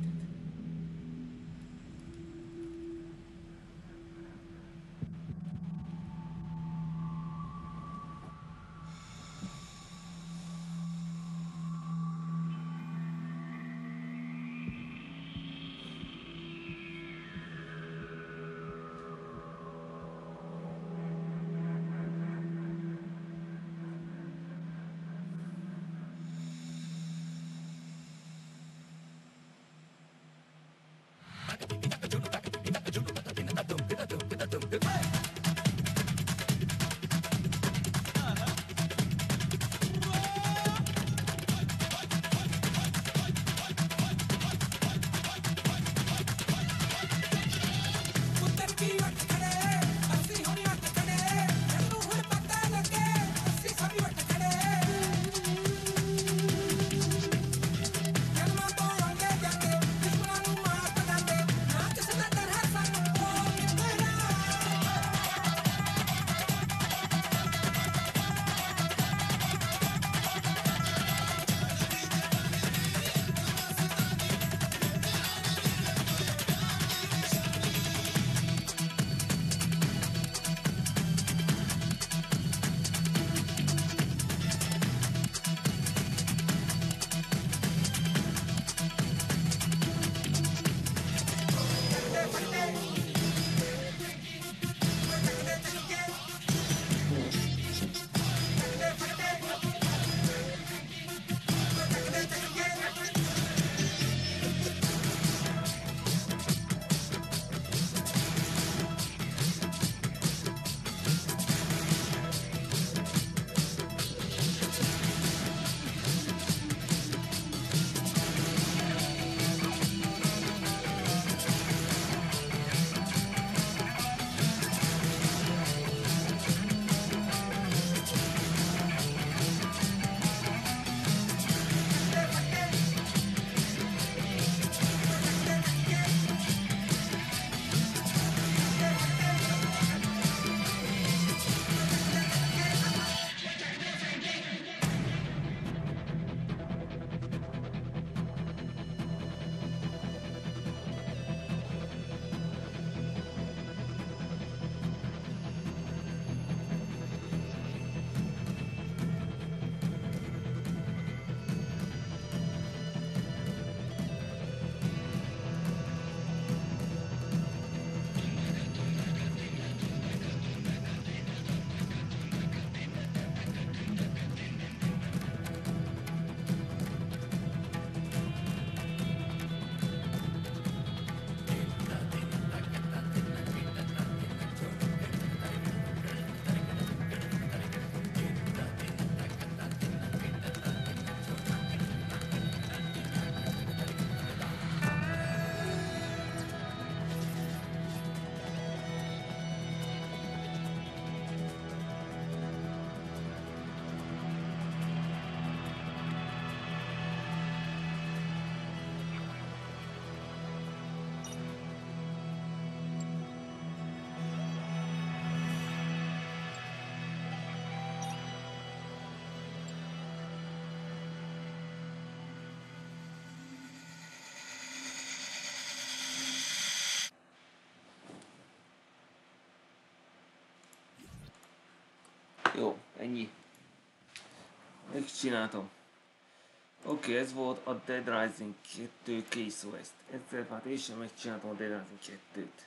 Ennyi. Megcsináltam. Oké, okay, ez volt a Dead Rising kettő Case West. Egyszer hát én sem megcsináltam a Dead Rising kettőt.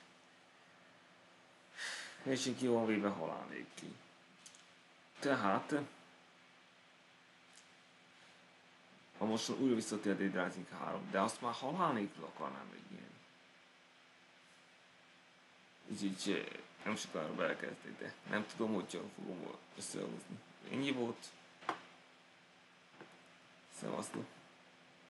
És így jól véve halálnék ki. Tehát... Ha most újra visszatér a Dead Rising három, de azt már halál nélkül akarnám megnyerni. Úgyhogy nem sokára belekezdték, de nem tudom, hogy fogom összehozni. Ennyi volt. Szevasztok!